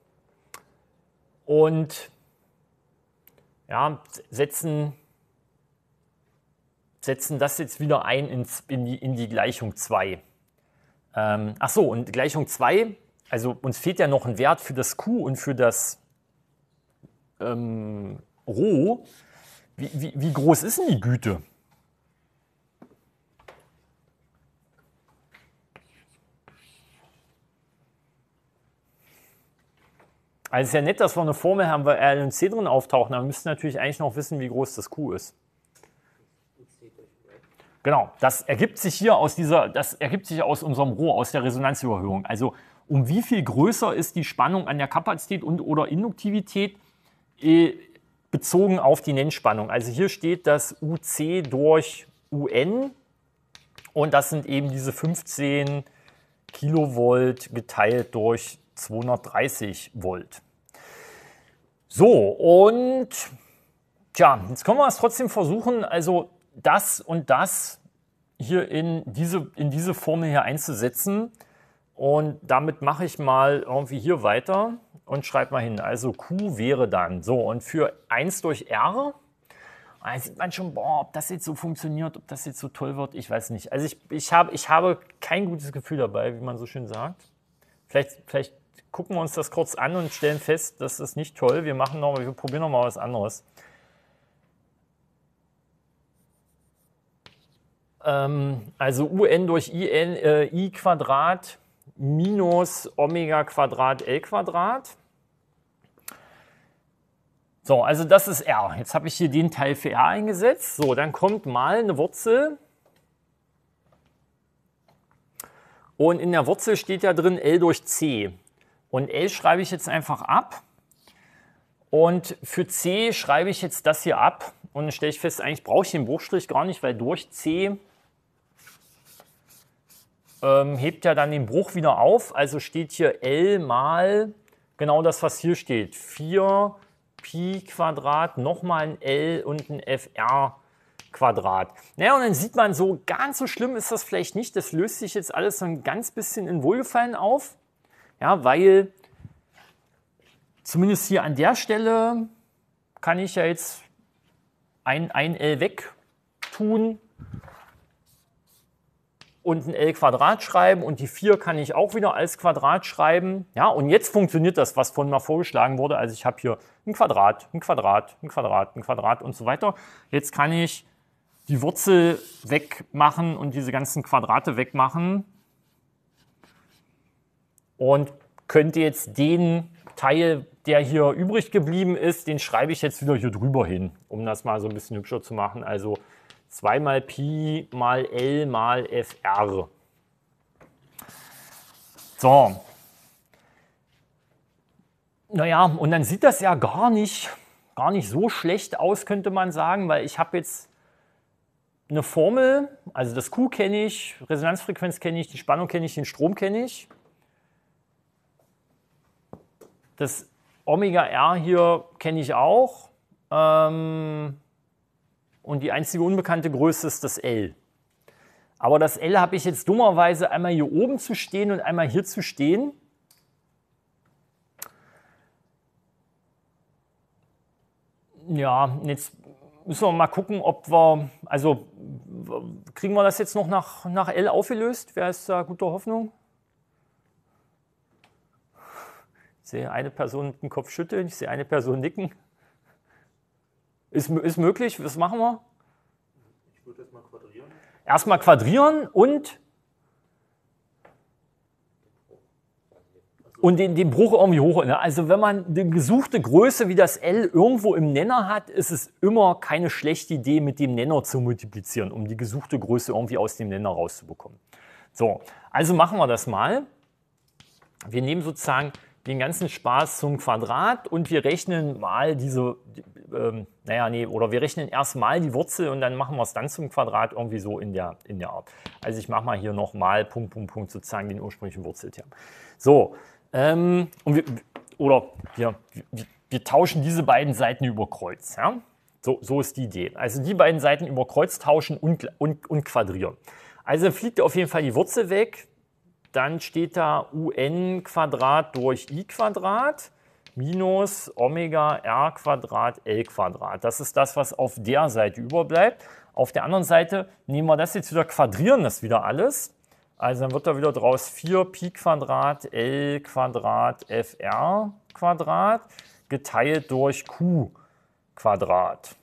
und ja, setzen, setzen das jetzt wieder ein ins, in, die, in die Gleichung zwei. Ähm, ach so, und Gleichung zwei, also uns fehlt ja noch ein Wert für das Q und für das ähm, Rho. Wie, wie, wie groß ist denn die Güte? Also es ist ja nett, dass wir eine Formel haben, weil R und C drin auftauchen, aber wir müssen natürlich eigentlich noch wissen, wie groß das Q ist. Genau, das ergibt sich hier aus dieser, das ergibt sich aus unserem Rho, aus der Resonanzüberhöhung. Also um wie viel größer ist die Spannung an der Kapazität und oder Induktivität äh, bezogen auf die Nennspannung. Also hier steht das U C durch U N und das sind eben diese fünfzehn Kilovolt geteilt durch zweihundertdreißig Volt. So, und tja, jetzt können wir es trotzdem versuchen, also das und das hier in diese, in diese Formel hier einzusetzen. Und damit mache ich mal irgendwie hier weiter und schreibe mal hin. Also Q wäre dann so, und für eins durch R, da sieht man schon, boah, ob das jetzt so funktioniert, ob das jetzt so toll wird, ich weiß nicht. Also ich, ich, habe, ich habe kein gutes Gefühl dabei, wie man so schön sagt. Vielleicht, vielleicht gucken wir uns das kurz an und stellen fest, das ist nicht toll. Wir machen noch, wir probieren noch mal was anderes. Ähm, also Un durch I, N, äh, I Quadrat minus Omega Quadrat L Quadrat. So, also das ist R. Jetzt habe ich hier den Teil für R eingesetzt. So, dann kommt mal eine Wurzel. Und in der Wurzel steht ja drin L durch C. Und L schreibe ich jetzt einfach ab. Und für C schreibe ich jetzt das hier ab. Und dann stelle ich fest, eigentlich brauche ich den Bruchstrich gar nicht, weil durch C ähm, hebt ja dann den Bruch wieder auf. Also steht hier L mal genau das, was hier steht. vier Pi Quadrat, nochmal ein L und ein F R Quadrat. Naja, und dann sieht man so, ganz so schlimm ist das vielleicht nicht. Das löst sich jetzt alles so ein ganz bisschen in Wohlgefallen auf. Ja, weil zumindest hier an der Stelle kann ich ja jetzt ein, ein L weg tun und ein L Quadrat schreiben und die vier kann ich auch wieder als Quadrat schreiben. Ja, und jetzt funktioniert das, was vorhin mal vorgeschlagen wurde. Also ich habe hier ein Quadrat, ein Quadrat, ein Quadrat, ein Quadrat und so weiter. Jetzt kann ich die Wurzel wegmachen und diese ganzen Quadrate wegmachen und könnte jetzt den Teil, der hier übrig geblieben ist, den schreibe ich jetzt wieder hier drüber hin, um das mal so ein bisschen hübscher zu machen. Also zwei mal Pi mal L mal F R. So. Naja, und dann sieht das ja gar nicht, gar nicht so schlecht aus, könnte man sagen, weil ich habe jetzt eine Formel, also das Q kenne ich, Resonanzfrequenz kenne ich, die Spannung kenne ich, den Strom kenne ich. Das Omega R hier kenne ich auch. Ähm, und die einzige unbekannte Größe ist das L. Aber das L habe ich jetzt dummerweise einmal hier oben zu stehen und einmal hier zu stehen. Ja, jetzt müssen wir mal gucken, ob wir, also kriegen wir das jetzt noch nach, nach L aufgelöst? Wer ist da guter Hoffnung? Ich sehe eine Person mit dem Kopf schütteln, ich sehe eine Person nicken. Ist, ist möglich, was machen wir? Ich würde das mal quadrieren. Erstmal quadrieren und, und den, den Bruch irgendwie hoch. Ne? Also wenn man die gesuchte Größe wie das L irgendwo im Nenner hat, ist es immer keine schlechte Idee, mit dem Nenner zu multiplizieren, um die gesuchte Größe irgendwie aus dem Nenner rauszubekommen. So, also machen wir das mal. Wir nehmen sozusagen den ganzen Spaß zum Quadrat und wir rechnen mal diese, ähm, naja, nee, oder wir rechnen erst mal die Wurzel und dann machen wir es dann zum Quadrat irgendwie so in der, in der Art. Also ich mache mal hier nochmal Punkt, Punkt, Punkt sozusagen den ursprünglichen Wurzelterm. So, ähm, und wir, oder wir, wir, wir tauschen diese beiden Seiten über Kreuz. Ja? So, so ist die Idee. Also die beiden Seiten über Kreuz tauschen und, und, und quadrieren. Also fliegt auf jeden Fall die Wurzel weg. Dann steht da un Quadrat durch i Quadrat minus Omega r Quadrat L Quadrat. Das ist das, was auf der Seite überbleibt. Auf der anderen Seite nehmen wir das jetzt wieder, quadrieren das wieder alles. Also dann wird da wieder draus vier Pi Quadrat L Quadrat F R Quadrat geteilt durch Q Quadrat.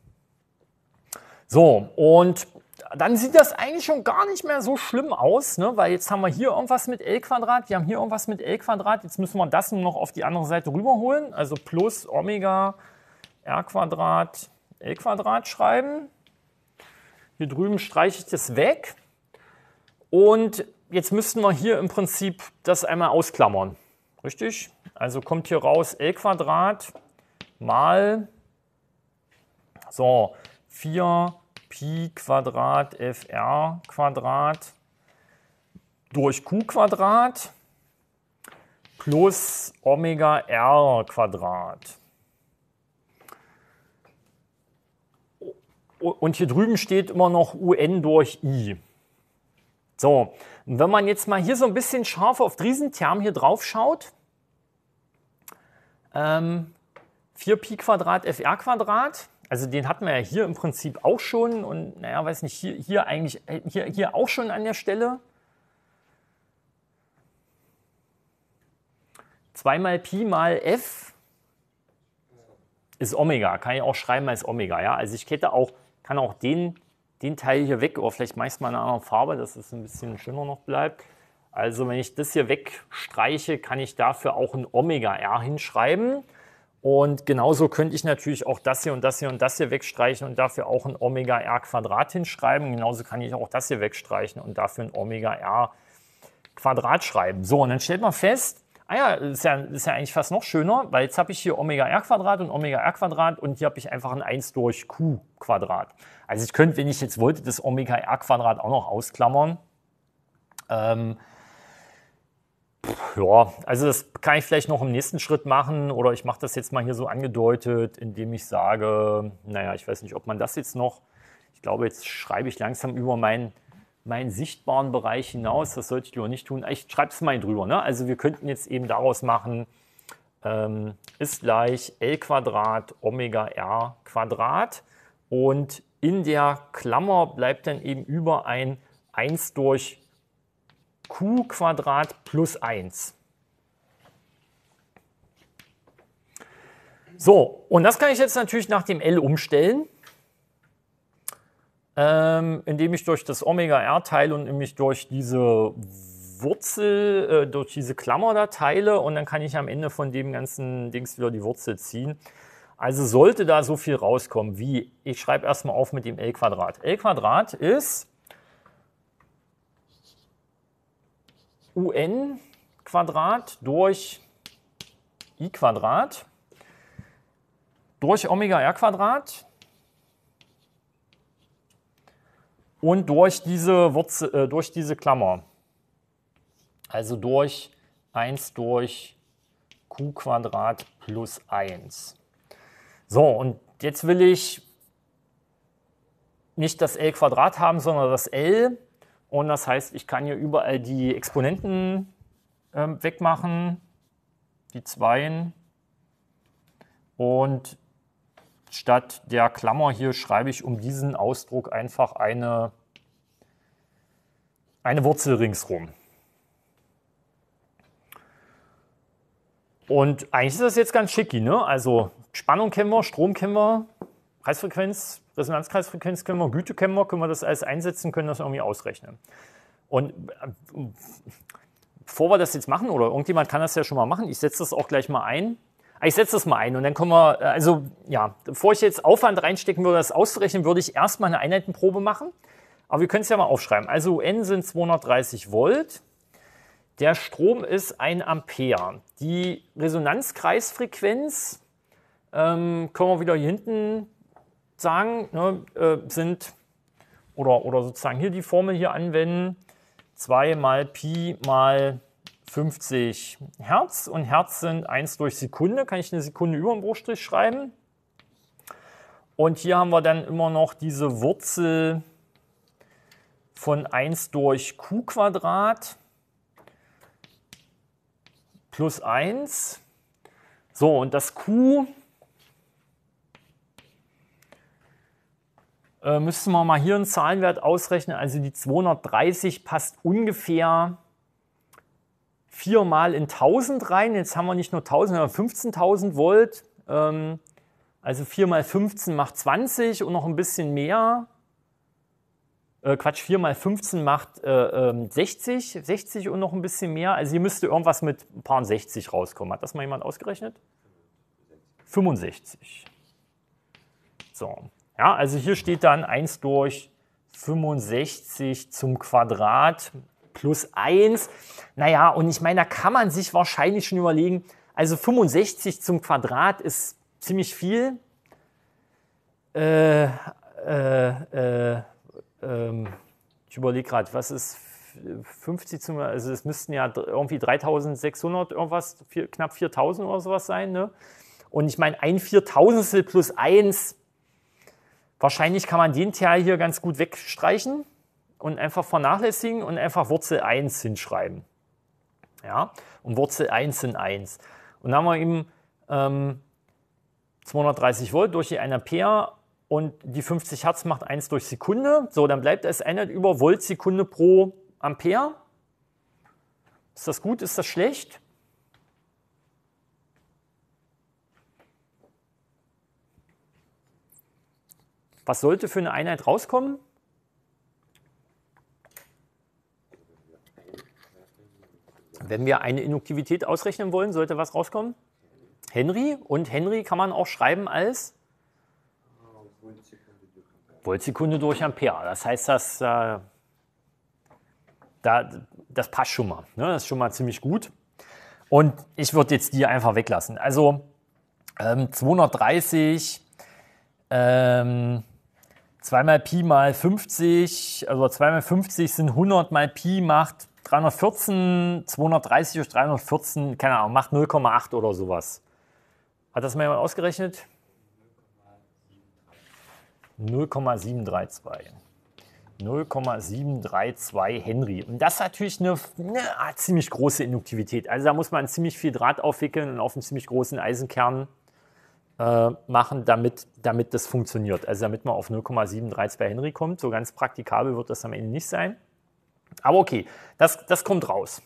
So, und dann sieht das eigentlich schon gar nicht mehr so schlimm aus, ne? Weil jetzt haben wir hier irgendwas mit L Quadrat, wir haben hier irgendwas mit L Quadrat, jetzt müssen wir das nur noch auf die andere Seite rüberholen, also plus Omega R Quadrat L Quadrat schreiben. Hier drüben streiche ich das weg und jetzt müssten wir hier im Prinzip das einmal ausklammern, richtig? Also kommt hier raus L Quadrat mal, so, vier Pi Quadrat F R Quadrat durch Q Quadrat plus Omega R Quadrat. Und hier drüben steht immer noch un durch i. So, und wenn man jetzt mal hier so ein bisschen scharf auf diesen Term hier drauf schaut, ähm, vier Pi Quadrat F R Quadrat, also den hatten wir ja hier im Prinzip auch schon und naja, weiß nicht, hier, hier eigentlich, hier, hier auch schon an der Stelle. zwei mal Pi mal F ist Omega, kann ich auch schreiben als Omega. Ja? Also ich hätte auch, kann auch den, den Teil hier weg, oder vielleicht meist mal in einer anderen Farbe, dass es ein bisschen schöner noch bleibt. Also wenn ich das hier wegstreiche, kann ich dafür auch ein Omega R hinschreiben. Und genauso könnte ich natürlich auch das hier und das hier und das hier wegstreichen und dafür auch ein Omega R Quadrat hinschreiben. Genauso kann ich auch das hier wegstreichen und dafür ein Omega R Quadrat schreiben. So, und dann stellt man fest, ah ja, das ist ja, das ist ja eigentlich fast noch schöner, weil jetzt habe ich hier Omega R Quadrat und Omega R Quadrat und hier habe ich einfach ein eins durch Q Quadrat. Also ich könnte, wenn ich jetzt wollte, das Omega R Quadrat auch noch ausklammern. Ähm, Ja, also das kann ich vielleicht noch im nächsten Schritt machen oder ich mache das jetzt mal hier so angedeutet, indem ich sage, naja, ich weiß nicht, ob man das jetzt noch, ich glaube, jetzt schreibe ich langsam über meinen, meinen sichtbaren Bereich hinaus, das sollte ich lieber nicht tun. Ich schreibe es mal hier drüber, ne? Also wir könnten jetzt eben daraus machen, ähm, ist gleich L Quadrat Omega R Quadrat und in der Klammer bleibt dann eben über ein eins durch Q Quadrat plus eins. So, und das kann ich jetzt natürlich nach dem L umstellen, ähm, indem ich durch das Omega R teile und nämlich durch diese Wurzel, äh, durch diese Klammer da teile, und dann kann ich am Ende von dem ganzen Dings wieder die Wurzel ziehen. Also sollte da so viel rauskommen wie, ich schreibe erstmal auf mit dem L Quadrat. L Quadrat ist Un Quadrat durch I Quadrat durch Omega R Quadrat und durch diese Wurzel, äh, durch diese Klammer. Also durch eins durch Q Quadrat plus eins. So, und jetzt will ich nicht das L Quadrat haben, sondern das L. Und das heißt, ich kann hier überall die Exponenten äh, wegmachen, die Zweien. Und statt der Klammer hier schreibe ich um diesen Ausdruck einfach eine, eine Wurzel ringsrum. Und eigentlich ist das jetzt ganz schicki, ne? Also Spannung kennen wir, Strom kennen wir, Kreisfrequenz, Resonanzkreisfrequenz kennen wir, Güte kennen wir, können wir das alles einsetzen, können das irgendwie ausrechnen. Und bevor wir das jetzt machen, oder irgendjemand kann das ja schon mal machen, ich setze das auch gleich mal ein. Ich setze das mal ein und dann können wir, also ja, bevor ich jetzt Aufwand reinstecken würde, das auszurechnen, würde ich erstmal eine Einheitenprobe machen. Aber wir können es ja mal aufschreiben. Also U N sind zweihundertdreißig Volt. Der Strom ist ein Ampere. Die Resonanzkreisfrequenz, ähm, können wir wieder hier hinten sagen, ne, äh, sind, oder, oder sozusagen hier die Formel hier anwenden, zwei mal Pi mal fünfzig Hertz, und Hertz sind eins durch Sekunde, kann ich eine Sekunde über den Bruchstrich schreiben. Und hier haben wir dann immer noch diese Wurzel von eins durch Q Quadrat plus eins. So, und das Q äh, müssten wir mal hier einen Zahlenwert ausrechnen. Also die zweihundertdreißig passt ungefähr viermal in tausend rein. Jetzt haben wir nicht nur tausend, sondern fünfzehntausend Volt. Ähm, also vier mal fünfzehn macht zwanzig und noch ein bisschen mehr. Äh, Quatsch, vier mal fünfzehn macht äh, äh, sechzig, sechzig und noch ein bisschen mehr. Also hier müsste irgendwas mit ein paar sechzig rauskommen. Hat das mal jemand ausgerechnet? fünfundsechzig. So, ja, also hier steht dann eins durch fünfundsechzig zum Quadrat plus eins. Naja, und ich meine, da kann man sich wahrscheinlich schon überlegen, also fünfundsechzig zum Quadrat ist ziemlich viel. Äh, äh, äh, ähm, ich überlege gerade, was ist fünfzig zum, also es müssten ja irgendwie dreitausendsechshundert irgendwas, vier, knapp viertausend oder sowas sein, ne? Und ich meine, ein Viertausendstel plus eins, wahrscheinlich kann man den Teil hier ganz gut wegstreichen und einfach vernachlässigen und einfach Wurzel eins hinschreiben. Ja, und Wurzel eins sind eins. Und dann haben wir eben ähm, zweihundertdreißig Volt durch die ein Ampere und die fünfzig Hertz macht eins durch Sekunde. So, dann bleibt es Einheit über Voltsekunde pro Ampere. Ist das gut? Ist das schlecht? Was sollte für eine Einheit rauskommen? Wenn wir eine Induktivität ausrechnen wollen, sollte was rauskommen? Henry. Und Henry kann man auch schreiben als Voltsekunde durch Ampere. Das heißt, das, äh, da, das passt schon mal. Ne? Das ist schon mal ziemlich gut. Und ich würde jetzt die einfach weglassen. Also ähm, zweihundertdreißig, ähm, zwei mal Pi mal fünfzig, also zwei mal fünfzig sind hundert mal Pi macht dreihundertvierzehn, zweihundertdreißig durch dreihundertvierzehn, keine Ahnung, macht null Komma acht oder sowas. Hat das mal jemand ausgerechnet? null Komma sieben drei zwei. null Komma sieben drei zwei Henry. Und das ist natürlich eine, eine ziemlich große Induktivität. Also da muss man ziemlich viel Draht aufwickeln und auf einen ziemlich großen Eisenkern äh, machen, damit, damit das funktioniert. Also damit man auf null Komma sieben drei zwei Henry kommt. So ganz praktikabel wird das am Ende nicht sein. Aber okay, das, das kommt raus.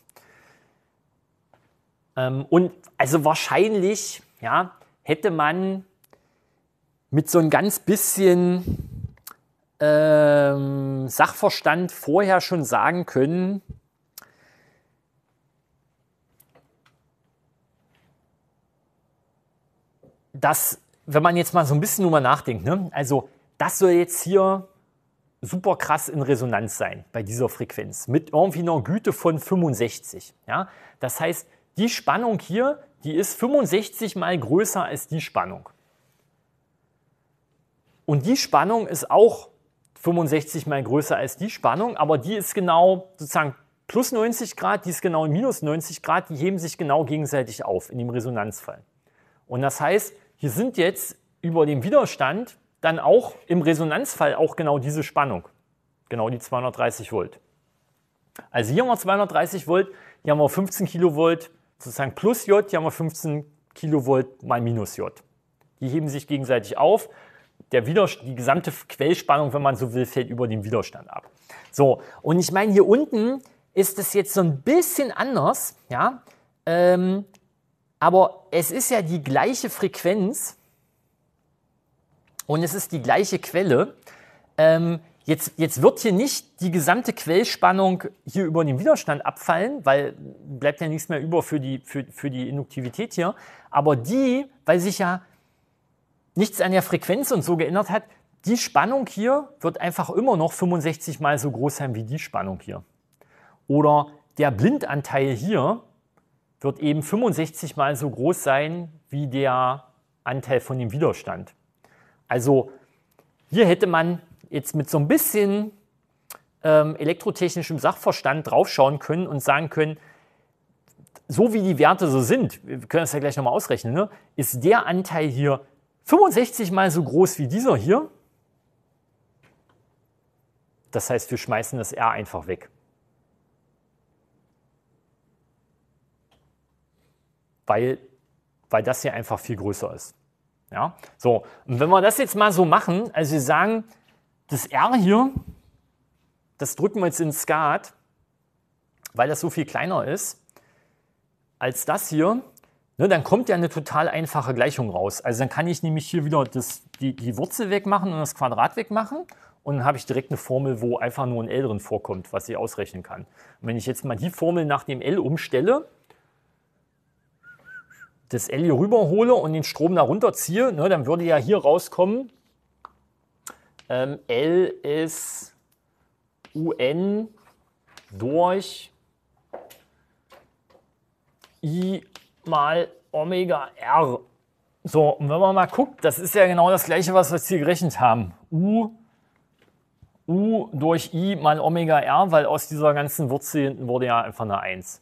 Ähm, und also wahrscheinlich ja, hätte man mit so ein ganz bisschen ähm, Sachverstand vorher schon sagen können, dass, wenn man jetzt mal so ein bisschen drüber nachdenkt, ne, also das soll jetzt hier super krass in Resonanz sein bei dieser Frequenz mit irgendwie einer Güte von fünfundsechzig. Ja? Das heißt, die Spannung hier, die ist fünfundsechzig mal größer als die Spannung. Und die Spannung ist auch fünfundsechzig mal größer als die Spannung, aber die ist genau sozusagen plus neunzig Grad, die ist genau minus neunzig Grad, die heben sich genau gegenseitig auf in dem Resonanzfall. Und das heißt, hier sind jetzt über dem Widerstand dann auch im Resonanzfall auch genau diese Spannung, genau die zweihundertdreißig Volt. Also hier haben wir zweihundertdreißig Volt, hier haben wir fünfzehn Kilovolt sozusagen plus J, hier haben wir fünfzehn Kilovolt mal minus J. Die heben sich gegenseitig auf. Der Widerstand, die gesamte Quellspannung, wenn man so will, fällt über den Widerstand ab. So, und ich meine, hier unten ist es jetzt so ein bisschen anders, ja, ähm, aber es ist ja die gleiche Frequenz und es ist die gleiche Quelle. Ähm, jetzt, jetzt wird hier nicht die gesamte Quellspannung hier über den Widerstand abfallen, weil bleibt ja nichts mehr über für die, für, für die Induktivität hier. Aber die, weil sich ja nichts an der Frequenz und so geändert hat, die Spannung hier wird einfach immer noch fünfundsechzig mal so groß sein wie die Spannung hier. Oder der Blindanteil hier wird eben fünfundsechzig mal so groß sein wie der Anteil von dem Widerstand. Also hier hätte man jetzt mit so ein bisschen ähm, elektrotechnischem Sachverstand draufschauen können und sagen können, so wie die Werte so sind, wir können das ja gleich nochmal ausrechnen, ne, ist der Anteil hier fünfundsechzig mal so groß wie dieser hier. Das heißt, wir schmeißen das R einfach weg. Weil, weil das hier einfach viel größer ist. Ja? So, und wenn wir das jetzt mal so machen, also wir sagen, das R hier, das drücken wir jetzt in Skat, weil das so viel kleiner ist als das hier, ne, dann kommt ja eine total einfache Gleichung raus. Also dann kann ich nämlich hier wieder das, die, die Wurzel wegmachen und das Quadrat wegmachen und dann habe ich direkt eine Formel, wo einfach nur ein L drin vorkommt, was ich ausrechnen kann. Und wenn ich jetzt mal die Formel nach dem L umstelle, das L hier rüberhole und den Strom da runterziehe, ne, dann würde ja hier rauskommen, ähm, L ist U N durch I mal Omega R. So, und wenn man mal guckt, das ist ja genau das gleiche, was wir jetzt hier gerechnet haben. U, U durch I mal Omega R, weil aus dieser ganzen Wurzel hinten wurde ja einfach eine eins.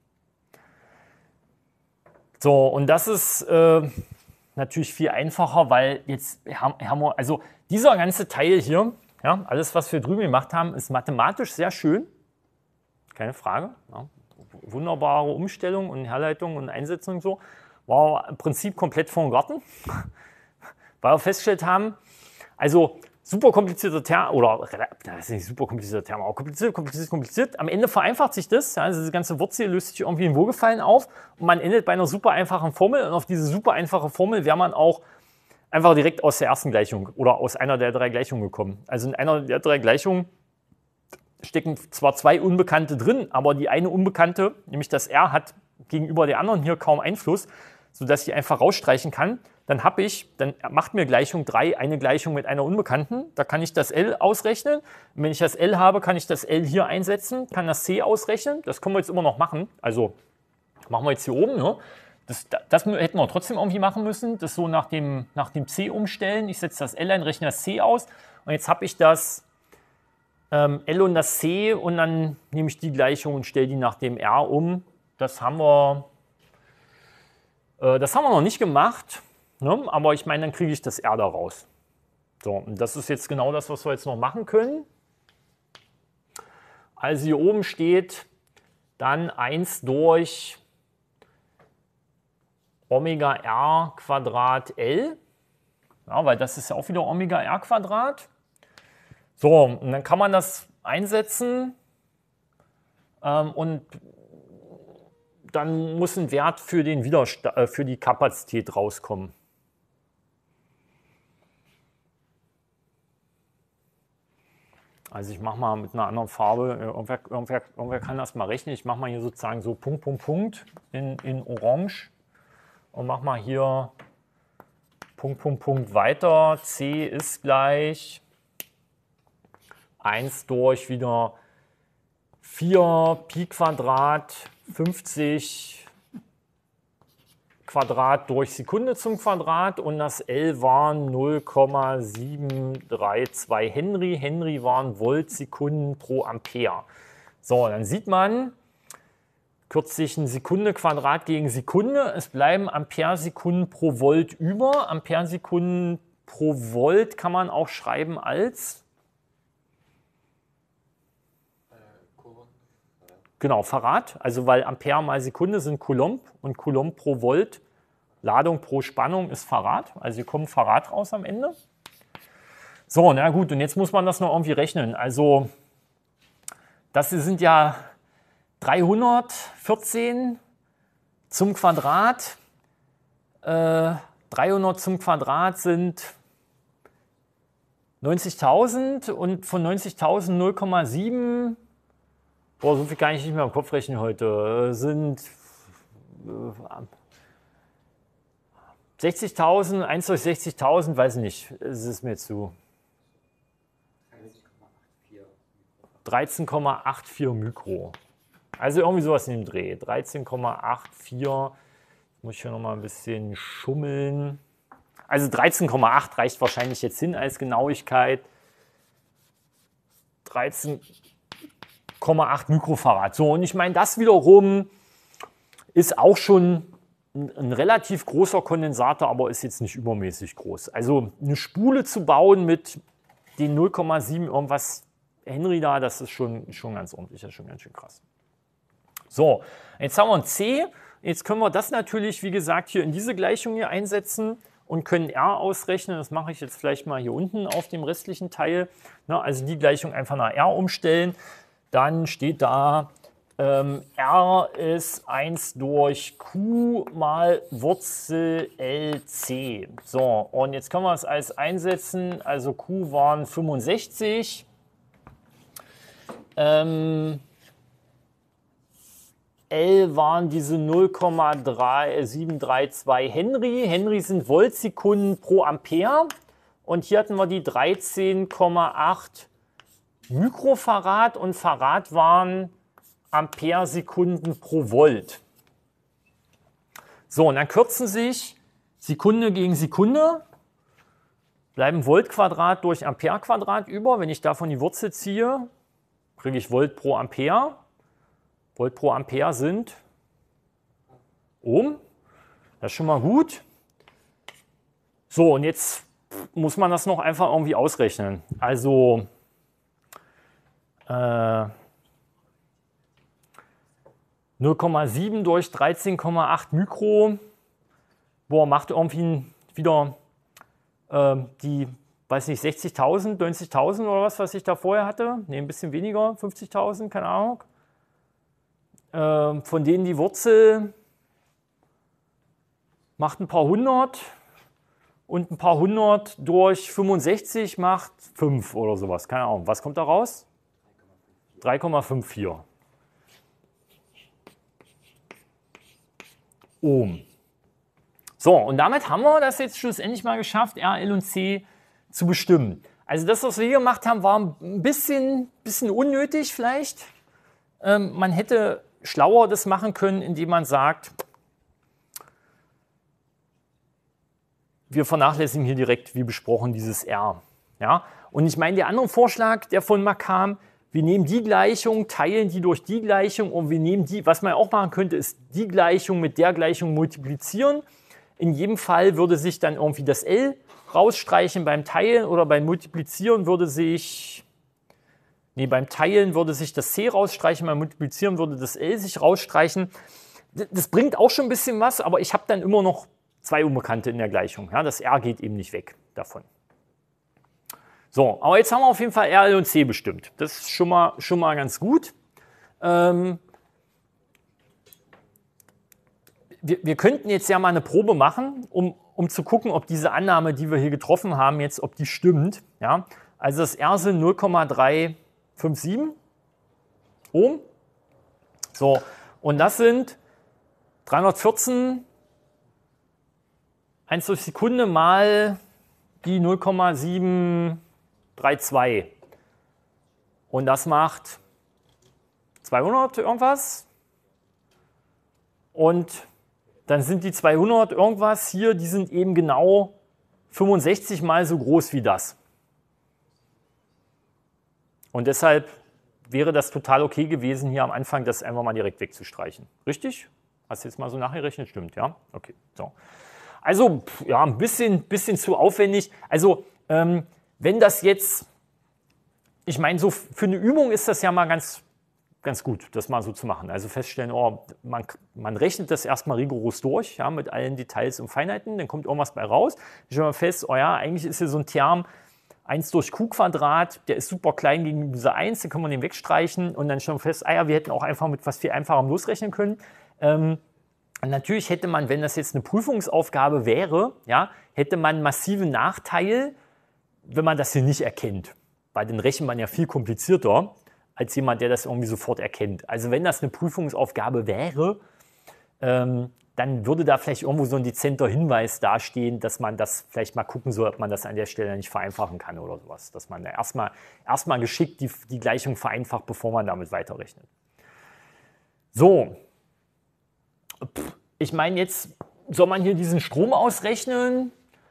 So, und das ist äh, natürlich viel einfacher, weil jetzt haben, haben wir, also dieser ganze Teil hier, ja, alles, was wir drüben gemacht haben, ist mathematisch sehr schön. Keine Frage. Ja. Wunderbare Umstellung und Herleitung und Einsetzung und so. War im Prinzip komplett vor dem Garten, weil wir festgestellt haben, also super komplizierter Term, oder das ist nicht super komplizierter Term, aber kompliziert, kompliziert, kompliziert. Am Ende vereinfacht sich das, ja, also diese ganze Wurzel löst sich irgendwie in Wohlgefallen auf und man endet bei einer super einfachen Formel und auf diese super einfache Formel wäre man auch einfach direkt aus der ersten Gleichung oder aus einer der drei Gleichungen gekommen. Also in einer der drei Gleichungen stecken zwar zwei Unbekannte drin, aber die eine Unbekannte, nämlich das R, hat gegenüber der anderen hier kaum Einfluss, sodass ich einfach rausstreichen kann. Dann habe ich, dann macht mir Gleichung drei eine Gleichung mit einer Unbekannten. Da kann ich das L ausrechnen. Und wenn ich das L habe, kann ich das L hier einsetzen, kann das C ausrechnen. Das können wir jetzt immer noch machen. Also machen wir jetzt hier oben. Ne? Das, das hätten wir trotzdem irgendwie machen müssen. Das so nach dem, nach dem C umstellen. Ich setze das L ein, rechne das C aus. Und jetzt habe ich das ähm, L und das C und dann nehme ich die Gleichung und stelle die nach dem R um. Das haben wir, äh, das haben wir noch nicht gemacht. Ne? Aber ich meine, dann kriege ich das R da raus. So, und das ist jetzt genau das, was wir jetzt noch machen können. Also hier oben steht dann eins durch Omega R Quadrat L. Ja, weil das ist ja auch wieder Omega R Quadrat. So, und dann kann man das einsetzen ähm, und dann muss ein Wert für, den Widersta- äh, für die Kapazität rauskommen. Also ich mache mal mit einer anderen Farbe, irgendwer, irgendwer, irgendwer kann das mal rechnen. Ich mache mal hier sozusagen so Punkt, Punkt, Punkt in, in Orange und mache mal hier Punkt, Punkt, Punkt weiter. C ist gleich eins durch wieder vier Pi Quadrat fünfzig Quadrat durch Sekunde zum Quadrat und das L waren null Komma sieben drei zwei Henry. Henry waren Volt Sekunden pro Ampere. So, dann sieht man, kürzt sich ein Sekunde Quadrat gegen Sekunde. Es bleiben Ampere-Sekunden pro Volt über. Ampere-Sekunden pro Volt kann man auch schreiben als Genau, Farad, also weil Ampere mal Sekunde sind Coulomb und Coulomb pro Volt, Ladung pro Spannung ist Farad, also hier kommt Farad raus am Ende. So, na gut, und jetzt muss man das noch irgendwie rechnen. Also das sind ja dreihundertvierzehn zum Quadrat. Äh, dreihundert zum Quadrat sind neunzigtausend und von neunzigtausend null Komma sieben. Boah, so viel kann ich nicht mehr im Kopf rechnen heute. Sind äh, sechzigtausend, eins durch sechzigtausend, weiß nicht, es ist mir zu. dreizehn Komma vierundachtzig Mikro. Also irgendwie sowas in dem Dreh. dreizehn Komma vierundachtzig. Muss ich hier nochmal ein bisschen schummeln. Also dreizehn Komma acht reicht wahrscheinlich jetzt hin als Genauigkeit. dreizehn Komma acht Mikrofarad. So, und ich meine, das wiederum ist auch schon ein, ein relativ großer Kondensator, aber ist jetzt nicht übermäßig groß. Also eine Spule zu bauen mit den null Komma sieben irgendwas Henry da, das ist schon, schon ganz ordentlich, das ist schon ganz schön krass. So, jetzt haben wir ein C. Jetzt können wir das natürlich, wie gesagt, hier in diese Gleichung hier einsetzen und können R ausrechnen. Das mache ich jetzt vielleicht mal hier unten auf dem restlichen Teil. Na, also die Gleichung einfach nach R umstellen. Dann steht da, ähm, R ist eins durch Q mal Wurzel L C. So, und jetzt können wir es als einsetzen. Also Q waren fünfundsechzig. Ähm, L waren diese null Komma sieben drei zwei Henry. Henry sind Voltsekunden pro Ampere. Und hier hatten wir die dreizehn Komma acht Mikrofarad und Farad waren Ampere-Sekunden pro Volt. So, und dann kürzen sich Sekunde gegen Sekunde, bleiben Volt-Quadrat durch Ampere-Quadrat über. Wenn ich davon die Wurzel ziehe, kriege ich Volt pro Ampere. Volt pro Ampere sind Ohm. Das ist schon mal gut. So, und jetzt muss man das noch einfach irgendwie ausrechnen. Also äh, null Komma sieben durch dreizehn Komma acht Mikro. Boah, macht irgendwie wieder äh, die, weiß nicht, sechzigtausend, neunzigtausend oder was, was ich da vorher hatte. Ne, ein bisschen weniger, fünfzigtausend, keine Ahnung. Äh, von denen die Wurzel macht ein paar hundert und ein paar hundert durch fünfundsechzig macht fünf oder sowas. Keine Ahnung. Was kommt da raus? drei Komma vierundfünfzig Ohm. So, und damit haben wir das jetzt schlussendlich mal geschafft, R, L und C zu bestimmen. Also das, was wir hier gemacht haben, war ein bisschen, bisschen unnötig vielleicht. Ähm, man hätte schlauer das machen können, indem man sagt, wir vernachlässigen hier direkt, wie besprochen, dieses R. Ja? Und ich meine, der andere Vorschlag, der von mal kam, wir nehmen die Gleichung, teilen die durch die Gleichung und wir nehmen die, was man auch machen könnte, ist die Gleichung mit der Gleichung multiplizieren. In jedem Fall würde sich dann irgendwie das L rausstreichen beim Teilen oder beim Multiplizieren würde sich, nee, beim Teilen würde sich das C rausstreichen, beim Multiplizieren würde das L sich rausstreichen. das bringt auch schon ein bisschen was, aber ich habe dann immer noch zwei Unbekannte in der Gleichung. Ja, das R geht eben nicht weg davon. So, aber jetzt haben wir auf jeden Fall R, L und C bestimmt. Das ist schon mal, schon mal ganz gut. Ähm, wir, wir könnten jetzt ja mal eine Probe machen, um, um zu gucken, ob diese Annahme, die wir hier getroffen haben, jetzt, ob die stimmt. Ja? Also das R sind null Komma drei fünf sieben Ohm. So, und das sind dreihundertvierzehn eins durch Sekunde mal die null Komma sieben drei zwei. Und das macht zweihundert irgendwas. Und dann sind die zweihundert irgendwas hier, die sind eben genau fünfundsechzig mal so groß wie das. Und deshalb wäre das total okay gewesen, hier am Anfang das einfach mal direkt wegzustreichen. Richtig? Hast du jetzt mal so nachgerechnet? Stimmt, ja? Okay, so. Also, ja, ein bisschen, bisschen zu aufwendig. Also, ähm, wenn das jetzt, ich meine, so für eine Übung ist das ja mal ganz, ganz gut, das mal so zu machen. Also feststellen, oh, man, man rechnet das erstmal rigoros durch, ja, mit allen Details und Feinheiten, dann kommt irgendwas bei raus. Dann stellen wir fest, oh ja, eigentlich ist hier so ein Term eins durch Q Quadrat, der ist super klein gegenüber dieser eins, dann können wir den wegstreichen und dann stellen wir fest, ah ja, wir hätten auch einfach mit was viel einfacherem losrechnen können. Ähm, natürlich hätte man, wenn das jetzt eine Prüfungsaufgabe wäre, ja, hätte man einen massiven Nachteil, wenn man das hier nicht erkennt. Weil dann rechnet man ja viel komplizierter als jemand, der das irgendwie sofort erkennt. Also wenn das eine Prüfungsaufgabe wäre, ähm, dann würde da vielleicht irgendwo so ein dezenter Hinweis dastehen, dass man das vielleicht mal gucken soll, ob man das an der Stelle nicht vereinfachen kann oder sowas. Dass man da erstmal erstmal geschickt die, die Gleichung vereinfacht, bevor man damit weiterrechnet. So. Ich meine, jetzt soll man hier diesen Strom ausrechnen.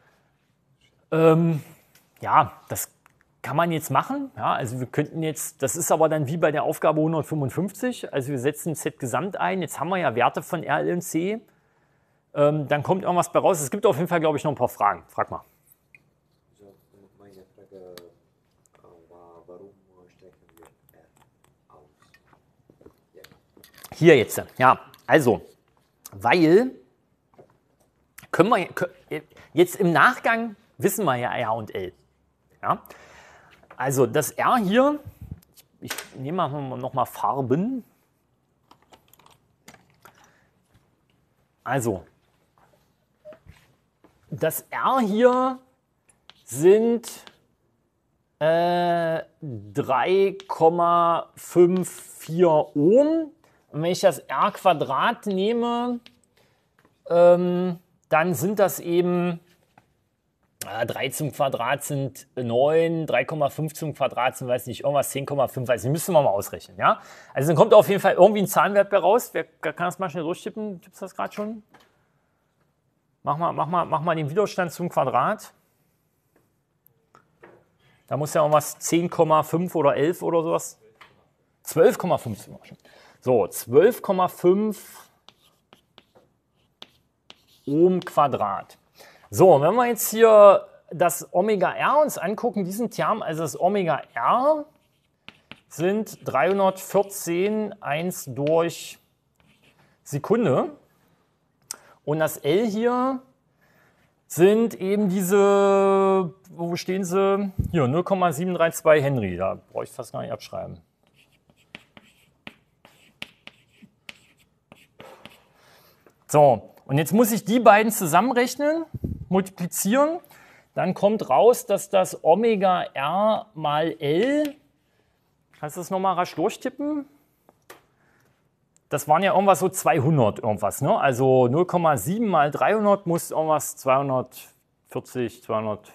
Ähm, ja, das kann man jetzt machen. Ja, also wir könnten jetzt, das ist aber dann wie bei der Aufgabe hundertfünfundfünfzig. Also wir setzen Z Gesamt ein. Jetzt haben wir ja Werte von R, L und C. Ähm, dann kommt irgendwas bei raus. Es gibt auf jeden Fall, glaube ich, noch ein paar Fragen. Frag mal. So, meine Frage war, warum streichen wir R aus? Ja. Hier jetzt. Ja, also, weil können wir jetzt im Nachgang wissen wir ja R und L. Ja? Also das R hier, ich, ich nehme noch mal Farben. Also, das R hier sind äh, drei Komma vierundfünfzig Ohm. Und wenn ich das R Quadrat nehme, ähm, dann sind das eben drei zum Quadrat sind neun, drei Komma fünf zum Quadrat sind, weiß nicht, irgendwas zehn Komma fünf, weiß nicht, müssen wir mal ausrechnen, ja? Also dann kommt auf jeden Fall irgendwie ein Zahlenwert bei raus. Wer kann das mal schnell durchtippen? Tippst du das gerade schon? Mach mal, mach, mal, mach mal den Widerstand zum Quadrat. Da muss ja irgendwas zehn Komma fünf oder elf oder sowas. zwölf Komma fünf. So, zwölf Komma fünf Ohm Quadrat. So, und wenn wir jetzt hier das Omega R uns angucken, diesen Term, also das Omega R sind dreihundertvierzehn eins durch Sekunde. Und das L hier sind eben diese, wo stehen sie? Hier, null Komma sieben drei zwei Henry. Da brauche ich fast gar nicht abschreiben. So, und jetzt muss ich die beiden zusammenrechnen, multiplizieren. Dann kommt raus, dass das Omega R mal L, kannst du das nochmal rasch durchtippen? Das waren ja irgendwas so zweihundert irgendwas, ne? Also null Komma sieben mal dreihundert muss irgendwas zweihundertvierzig, zweihundert,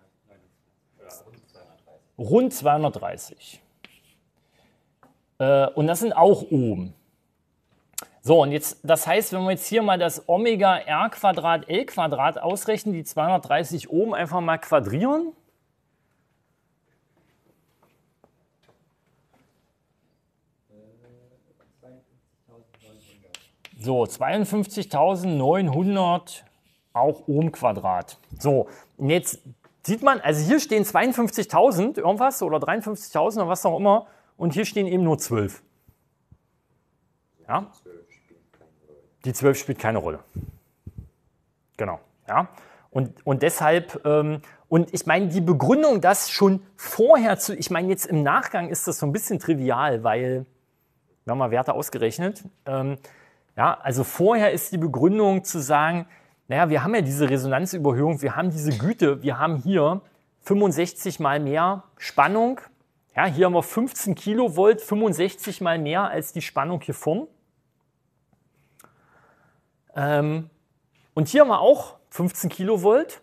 rund zweihundertdreißig. Äh, und das sind auch Ohm. So, und jetzt, das heißt, wenn wir jetzt hier mal das Omega R Quadrat L Quadrat ausrechnen, die zweihundertdreißig Ohm einfach mal quadrieren. So, zweiundfünfzigtausendneunhundert auch Ohm Quadrat. So, und jetzt sieht man, also hier stehen zweiundfünfzigtausend irgendwas oder dreiundfünfzigtausend oder was auch immer und hier stehen eben nur zwölf. Ja? Die zwölf spielt keine Rolle. Genau. Ja. Und, und deshalb, ähm, und ich meine, die Begründung, das schon vorher zu, ich meine, jetzt im Nachgang ist das so ein bisschen trivial, weil, wir haben mal Werte ausgerechnet, ähm, ja, also vorher ist die Begründung zu sagen, naja, wir haben ja diese Resonanzüberhöhung, wir haben diese Güte, wir haben hier fünfundsechzig mal mehr Spannung, ja, hier haben wir fünfzehn Kilovolt, fünfundsechzig mal mehr als die Spannung hier vorn. Ähm, und hier haben wir auch fünfzehn Kilovolt.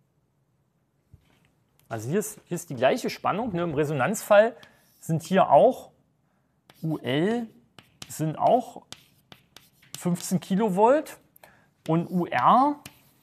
Also hier ist, hier ist die gleiche Spannung. Ne? Im Resonanzfall sind hier auch U L sind auch fünfzehn Kilovolt und U R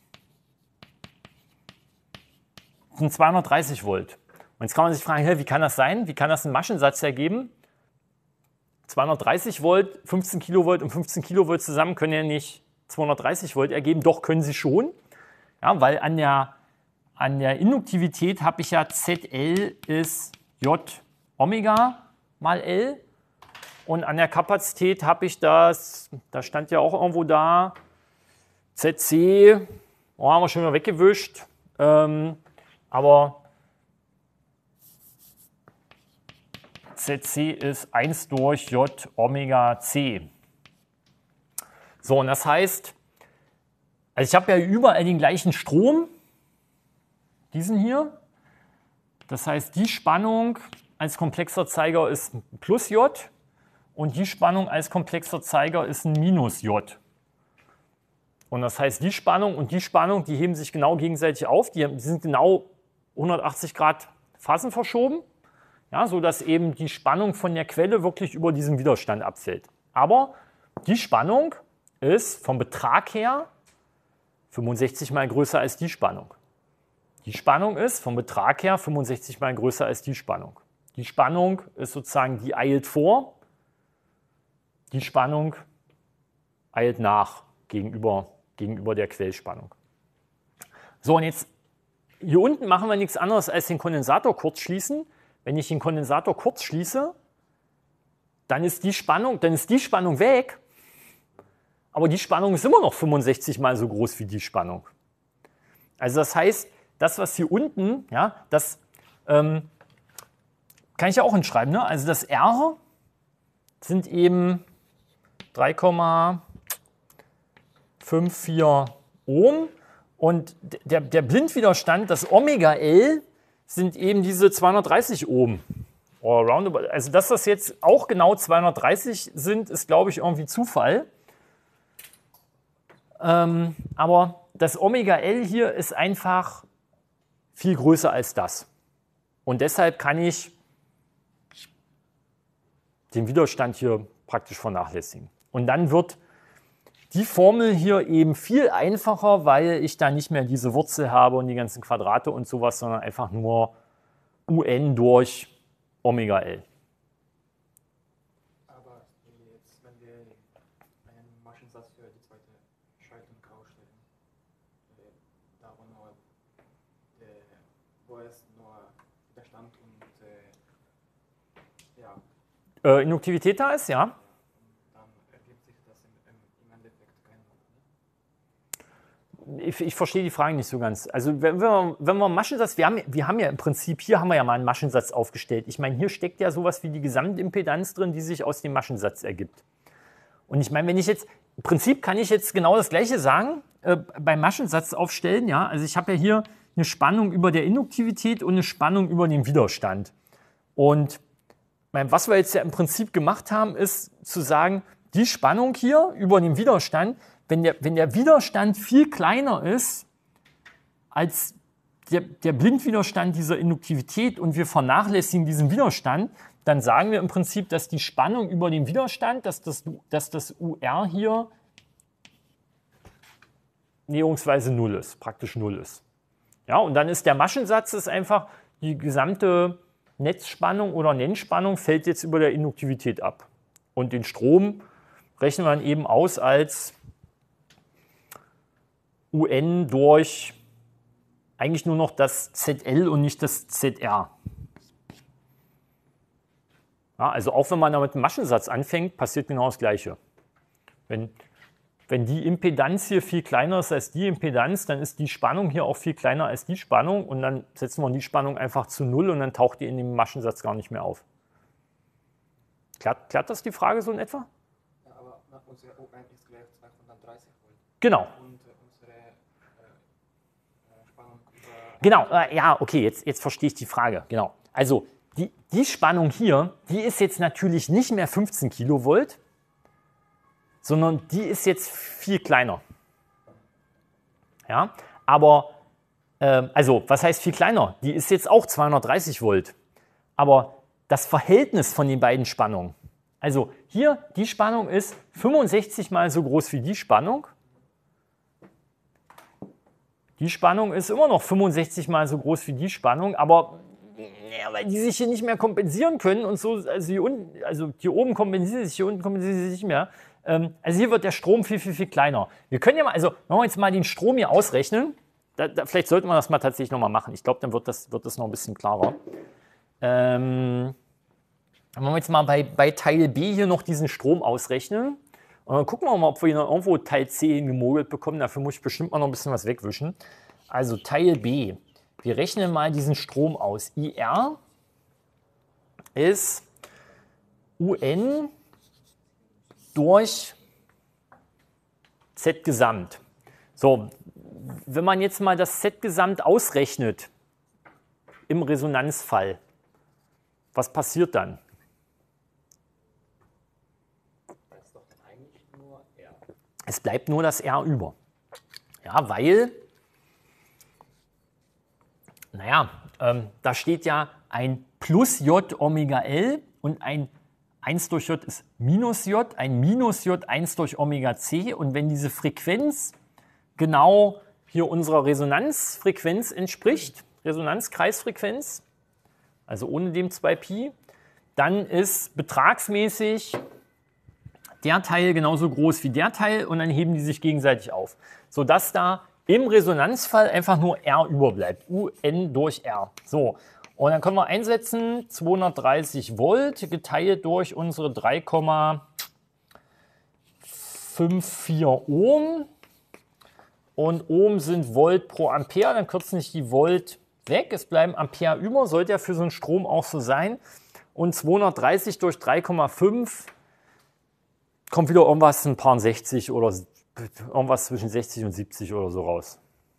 sind zweihundertdreißig Volt. Und jetzt kann man sich fragen, hey, wie kann das sein? Wie kann das einen Maschensatz ergeben? zweihundertdreißig Volt, fünfzehn Kilovolt und fünfzehn Kilovolt zusammen können ja nicht zweihundertdreißig Volt ergeben. Doch, können sie schon. Ja, weil an der, an der Induktivität habe ich ja Z L ist J Omega mal L. Und an der Kapazität habe ich das, da stand ja auch irgendwo da, Z C, oh, haben wir schon mal weggewischt. Ähm, aber Z C ist eins durch J Omega C. So, und das heißt, also ich habe ja überall den gleichen Strom, diesen hier. Das heißt, die Spannung als komplexer Zeiger ist ein plus J und die Spannung als komplexer Zeiger ist ein minus J. Und das heißt, die Spannung und die Spannung, die heben sich genau gegenseitig auf, die sind genau hundertachtzig Grad phasenverschoben, ja, sodass eben die Spannung von der Quelle wirklich über diesen Widerstand abfällt. Aber die Spannung ist vom Betrag her fünfundsechzig mal größer als die Spannung. Die Spannung ist vom Betrag her fünfundsechzig mal größer als die Spannung. Die Spannung ist sozusagen, die eilt vor, die Spannung eilt nach gegenüber, gegenüber der Quellspannung. So, und jetzt hier unten machen wir nichts anderes als den Kondensator kurz schließen. Wenn ich den Kondensator kurz schließe, dann ist die Spannung, dann ist die Spannung weg, aber die Spannung ist immer noch fünfundsechzig mal so groß wie die Spannung. Also das heißt, das, was hier unten, ja, das ähm, kann ich ja auch hinschreiben, ne? Also das R sind eben drei Komma fünfundfünfzig Ohm und der, der Blindwiderstand, das Omega L, sind eben diese zweihundertdreißig Ohm. Also dass das jetzt auch genau zweihundertdreißig sind, ist, glaube ich, irgendwie Zufall. Ähm, aber das Omega L hier ist einfach viel größer als das. Und deshalb kann ich den Widerstand hier praktisch vernachlässigen. Und dann wird die Formel hier eben viel einfacher, weil ich da nicht mehr diese Wurzel habe und die ganzen Quadrate und sowas, sondern einfach nur U N durch Omega L. Aber jetzt, wenn wir einen Maschensatz für die zweite Schaltung ausstellen, da wo nur, äh, wo es nur Widerstand und äh, ja, Äh, Induktivität da ist, ja. dann ergibt sich das im, im, im Endeffekt keinen Sinn. Ich, ich verstehe die Frage nicht so ganz. Also wenn wir, wenn wir einen Maschensatz, wir haben, wir haben ja im Prinzip, hier haben wir ja mal einen Maschensatz aufgestellt. Ich meine, hier steckt ja sowas wie die Gesamtimpedanz drin, die sich aus dem Maschensatz ergibt. Und ich meine, wenn ich jetzt, im Prinzip kann ich jetzt genau das Gleiche sagen, äh, beim Maschensatz aufstellen, ja. Also ich habe ja hier eine Spannung über der Induktivität und eine Spannung über den Widerstand. Und was wir jetzt ja im Prinzip gemacht haben, ist zu sagen, die Spannung hier über den Widerstand, wenn der, wenn der Widerstand viel kleiner ist als der, der Blindwiderstand dieser Induktivität und wir vernachlässigen diesen Widerstand, dann sagen wir im Prinzip, dass die Spannung über den Widerstand, dass das, dass das U R hier näherungsweise null ist, praktisch null ist. Ja, und dann ist der Maschensatz ist einfach die gesamte Netzspannung oder Nennspannung fällt jetzt über der Induktivität ab. Und den Strom rechnen wir dann eben aus als U N durch eigentlich nur noch das Z L und nicht das Z R. Ja, also auch wenn man da mit dem Maschensatz anfängt, passiert genau das Gleiche. Wenn, Wenn die Impedanz hier viel kleiner ist als die Impedanz, dann ist die Spannung hier auch viel kleiner als die Spannung und dann setzen wir die Spannung einfach zu null und dann taucht die in dem Maschensatz gar nicht mehr auf. Klärt, klärt das die Frage so in etwa? Ja, aber unsere O N ist gleich zweihundertdreißig Volt. Genau. Und äh, unsere äh, Spannung über... Genau, äh, ja, okay, jetzt, jetzt verstehe ich die Frage. Genau. Also die, die Spannung hier, die ist jetzt natürlich nicht mehr fünfzehn Kilovolt, sondern die ist jetzt viel kleiner. Ja, aber, äh, also, was heißt viel kleiner? Die ist jetzt auch zweihundertdreißig Volt. Aber das Verhältnis von den beiden Spannungen, also hier, die Spannung ist fünfundsechzig mal so groß wie die Spannung. Die Spannung ist immer noch fünfundsechzig mal so groß wie die Spannung, aber ja, weil die sich hier nicht mehr kompensieren können und so, also hier, unten, also hier oben kompensieren sie sich, hier unten kompensieren sie sich nicht mehr. Also hier wird der Strom viel, viel, viel kleiner. Wir können ja mal, also wenn wir jetzt mal den Strom hier ausrechnen, da, da, vielleicht sollten wir das mal tatsächlich nochmal machen. Ich glaube, dann wird das, wird das noch ein bisschen klarer. Ähm, wenn wir jetzt mal bei, bei Teil B hier noch diesen Strom ausrechnen, und dann gucken wir mal, ob wir hier noch irgendwo Teil C hingemogelt bekommen. Dafür muss ich bestimmt mal noch ein bisschen was wegwischen. Also Teil B. Wir rechnen mal diesen Strom aus. I R ist U N durch Z-Gesamt. So, wenn man jetzt mal das Z-Gesamt ausrechnet im Resonanzfall, was passiert dann? Das ist doch eigentlich nur R. Es bleibt nur das R über. Ja, weil, naja, ähm, da steht ja ein plus J Omega L und ein eins durch J ist minus J, ein minus J eins durch Omega C. Und wenn diese Frequenz genau hier unserer Resonanzfrequenz entspricht, Resonanzkreisfrequenz, also ohne dem zwei Pi, dann ist betragsmäßig der Teil genauso groß wie der Teil und dann heben die sich gegenseitig auf, sodass da im Resonanzfall einfach nur R überbleibt, U N durch R. So. Und dann können wir einsetzen, zweihundertdreißig Volt geteilt durch unsere drei Komma vierundfünfzig Ohm. Und Ohm sind Volt pro Ampere, dann kürzen sich die Volt weg. Es bleiben Ampere über, sollte ja für so einen Strom auch so sein. Und zweihundertdreißig durch drei Komma fünf kommt wieder irgendwas ein paar sechzig oder irgendwas zwischen sechzig und siebzig oder so raus.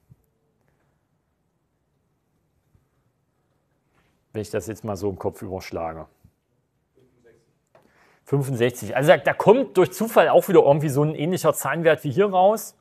Wenn ich das jetzt mal so im Kopf überschlage. fünfundsechzig. Also da, da kommt durch Zufall auch wieder irgendwie so ein ähnlicher Zahlenwert wie hier raus.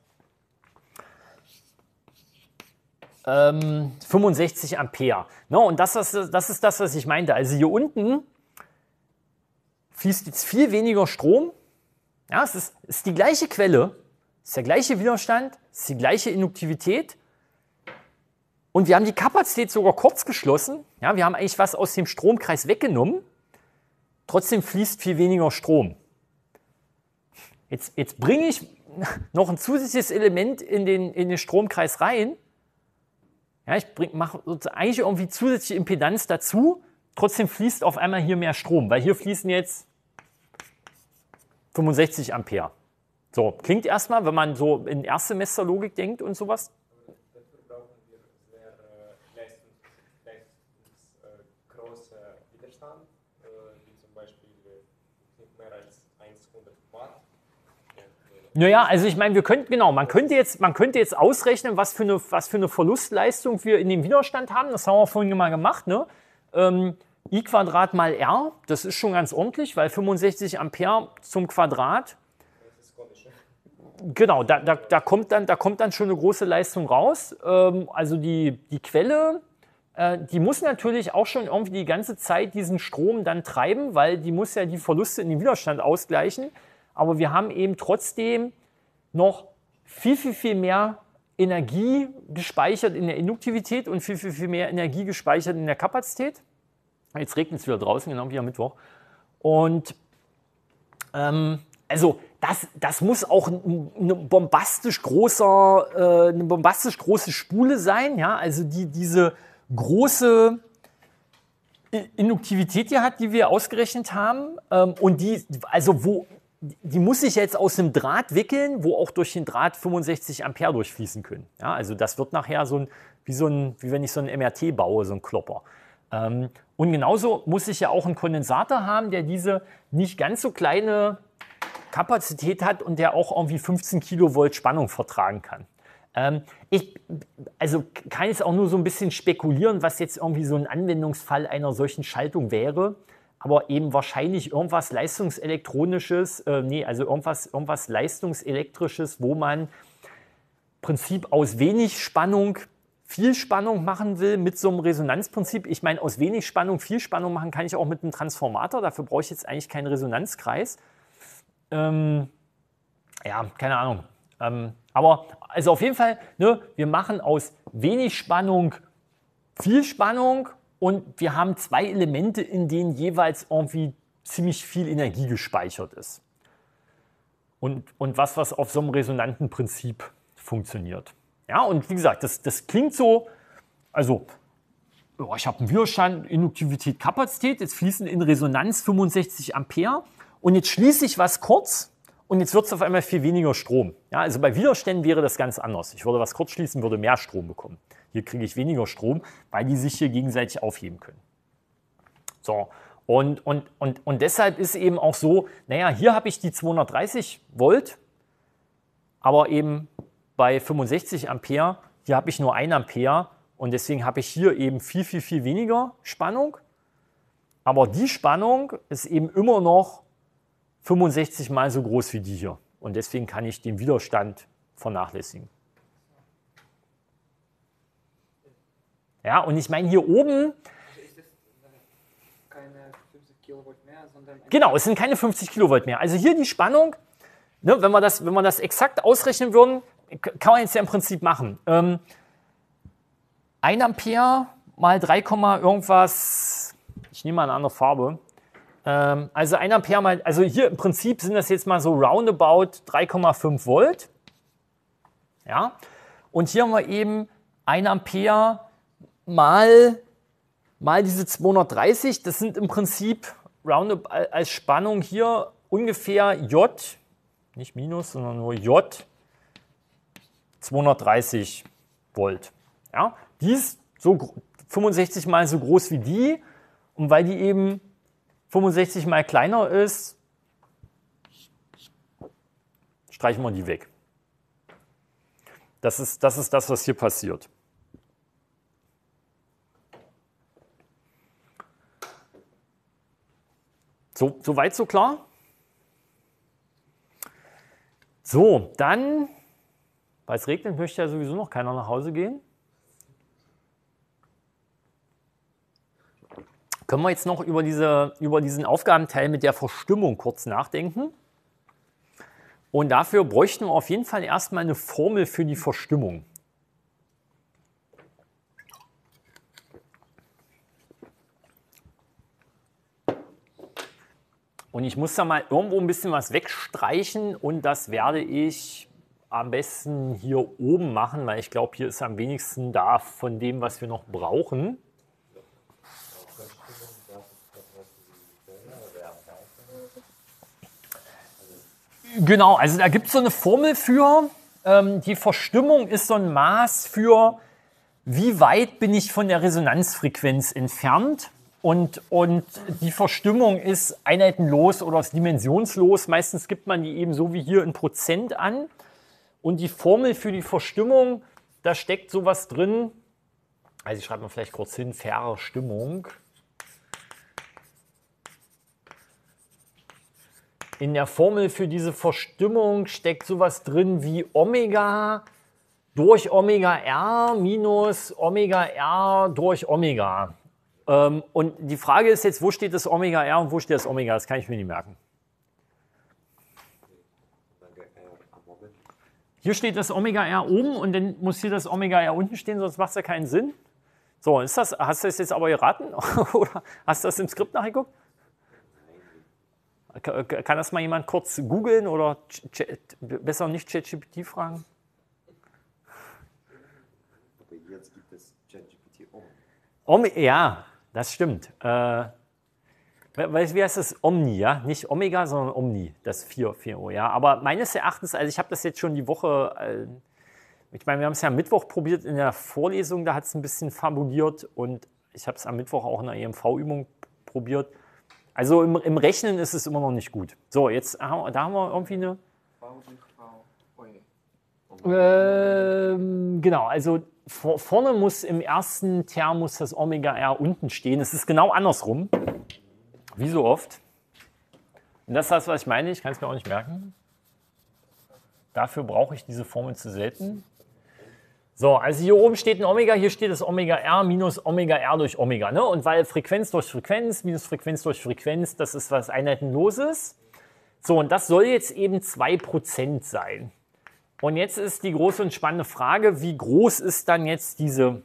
Ähm, fünfundsechzig Ampere. No, und das, das, das ist das, was ich meinte. Also hier unten fließt jetzt viel weniger Strom. Ja, es ist, ist die gleiche Quelle, es ist der gleiche Widerstand, es ist die gleiche Induktivität. Und wir haben die Kapazität sogar kurz geschlossen. Ja, wir haben eigentlich was aus dem Stromkreis weggenommen. Trotzdem fließt viel weniger Strom. Jetzt, jetzt bringe ich noch ein zusätzliches Element in den, in den Stromkreis rein. Ja, ich mache eigentlich irgendwie zusätzliche Impedanz dazu. Trotzdem fließt auf einmal hier mehr Strom, weil hier fließen jetzt fünfundsechzig Ampere. So, klingt erstmal, wenn man so in Erstsemesterlogik denkt und sowas. Dafür brauchen wir sehr äh, leistungs, leistungs, äh, große Widerstand, äh, wie zum Beispiel äh, nicht mehr als hundert Watt. Naja, also ich meine, wir könnten, genau, man könnte jetzt, man könnte jetzt ausrechnen, was für, eine, was für eine Verlustleistung wir in dem Widerstand haben. Das haben wir vorhin mal gemacht, ne? Ähm, I Quadrat mal R, das ist schon ganz ordentlich, weil fünfundsechzig Ampere zum Quadrat. Das ist komisch. Genau, da, da, da, kommt dann, da kommt dann schon eine große Leistung raus. Ähm, also die, die Quelle, äh, die muss natürlich auch schon irgendwie die ganze Zeit diesen Strom dann treiben, weil die muss ja die Verluste in den Widerstand ausgleichen. Aber wir haben eben trotzdem noch viel, viel, viel mehr Energie gespeichert in der Induktivität und viel, viel, viel mehr Energie gespeichert in der Kapazität. Jetzt regnet es wieder draußen, genau wie am Mittwoch. Und ähm, also das, das muss auch eine bombastisch, großer, äh, eine bombastisch große Spule sein. Ja? Also die diese große Induktivität, die hat, die wir ausgerechnet haben. Ähm, und die, also wo die muss ich jetzt aus einem Draht wickeln, wo auch durch den Draht fünfundsechzig Ampere durchfließen können. Ja, also das wird nachher so ein, wie, so ein, wie wenn ich so ein M R T baue, so ein Klopper. Ähm, und genauso muss ich ja auch einen Kondensator haben, der diese nicht ganz so kleine Kapazität hat und der auch irgendwie fünfzehn Kilovolt Spannung vertragen kann. Ähm, ich also kann jetzt auch nur so ein bisschen spekulieren, was jetzt irgendwie so ein Anwendungsfall einer solchen Schaltung wäre, aber eben wahrscheinlich irgendwas Leistungselektronisches, äh, nee, also irgendwas, irgendwas Leistungselektrisches, wo man im Prinzip aus wenig Spannung viel Spannung machen will mit so einem Resonanzprinzip. Ich meine, aus wenig Spannung viel Spannung machen kann ich auch mit einem Transformator, dafür brauche ich jetzt eigentlich keinen Resonanzkreis. Ähm, ja, keine Ahnung. Ähm, aber also auf jeden Fall, ne, wir machen aus wenig Spannung viel Spannung und wir haben zwei Elemente, in denen jeweils irgendwie ziemlich viel Energie gespeichert ist. Und, und was, was auf so einem resonanten Prinzip funktioniert. Ja, und wie gesagt, das, das klingt so, also oh, ich habe einen Widerstand, Induktivität, Kapazität, jetzt fließen in Resonanz fünfundsechzig Ampere und jetzt schließe ich was kurz und jetzt wird es auf einmal viel weniger Strom. Ja, also bei Widerständen wäre das ganz anders. Ich würde was kurz schließen, würde mehr Strom bekommen. Hier kriege ich weniger Strom, weil die sich hier gegenseitig aufheben können. So, und, und, und, und deshalb ist eben auch so, naja, hier habe ich die zweihundertdreißig Volt, aber eben bei fünfundsechzig Ampere, hier habe ich nur ein Ampere und deswegen habe ich hier eben viel, viel, viel weniger Spannung. Aber die Spannung ist eben immer noch fünfundsechzig mal so groß wie die hier. Und deswegen kann ich den Widerstand vernachlässigen. Ja, und ich meine hier oben, Ist es keine fünfzig Kilovolt mehr, sondern... genau, es sind keine fünfzig Kilovolt mehr. Also hier die Spannung, ne, wenn wir das, wenn wir das exakt ausrechnen würden, kann man jetzt ja im Prinzip machen. Ähm, ein Ampere mal drei, irgendwas, ich nehme mal eine andere Farbe. Ähm, also ein Ampere mal, also hier im Prinzip sind das jetzt mal so roundabout drei Komma fünf Volt. Ja, und hier haben wir eben ein Ampere mal, mal diese zweihundertdreißig. Das sind im Prinzip roundabout als Spannung hier ungefähr J, nicht Minus, sondern nur J, zweihundertdreißig Volt. Ja, die ist so fünfundsechzig mal so groß wie die und weil die eben fünfundsechzig mal kleiner ist, streichen wir die weg. Das ist, das ist das, was hier passiert. So, so weit, so klar? So, dann, weil es regnet, möchte ja sowieso noch keiner nach Hause gehen. Können wir jetzt noch über, diese, über diesen Aufgabenteil mit der Verstimmung kurz nachdenken? Und dafür bräuchten wir auf jeden Fall erstmal eine Formel für die Verstimmung. Und ich muss da mal irgendwo ein bisschen was wegstreichen und das werde ich am besten hier oben machen, weil ich glaube, hier ist am wenigsten da von dem, was wir noch brauchen. Genau, also da gibt es so eine Formel für. Ähm, die Verstimmung ist so ein Maß für, wie weit bin ich von der Resonanzfrequenz entfernt. Und, und die Verstimmung ist einheitenlos oder ist dimensionslos. Meistens gibt man die eben so wie hier in Prozent an. Und die Formel für die Verstimmung, da steckt sowas drin. Also ich schreibe mal vielleicht kurz hin, Verstimmung. In der Formel für diese Verstimmung steckt sowas drin wie Omega durch Omega R minus Omega R durch Omega. Ähm, und die Frage ist jetzt, wo steht das Omega R und wo steht das Omega? Das kann ich mir nicht merken. Hier steht das Omega R oben und dann muss hier das Omega R unten stehen, sonst macht es ja keinen Sinn. So, ist das, hast du das jetzt aber geraten? Oder hast du das im Skript nachgeguckt? Kann das mal jemand kurz googeln oder besser nicht ChatGPT fragen? Aber jetzt gibt es ChatGPT Om. Om, ja, das stimmt. Äh, Weißt du, wie heißt das? Omni, ja? Nicht Omega, sondern Omni, das vier, vier Uhr, ja. Aber meines Erachtens, also ich habe das jetzt schon die Woche, äh, ich meine, wir haben es ja am Mittwoch probiert in der Vorlesung, da hat es ein bisschen fabuliert und ich habe es am Mittwoch auch in der E M V-Übung probiert. Also im, im Rechnen ist es immer noch nicht gut. So, jetzt haben, da haben wir irgendwie eine... V durch V. Oh je. Ähm, genau, also vor, vorne muss im ersten Term muss das Omega R unten stehen. Es ist genau andersrum, wie so oft. Und das ist das, was ich meine. Ich kann es mir auch nicht merken. Dafür brauche ich diese Formel zu selten. So, also hier oben steht ein Omega, hier steht das Omega R minus Omega R durch Omega. Ne? Und weil Frequenz durch Frequenz minus Frequenz durch Frequenz, das ist was Einheitenloses. So, und das soll jetzt eben zwei Prozent sein. Und jetzt ist die große und spannende Frage, wie groß ist dann jetzt diese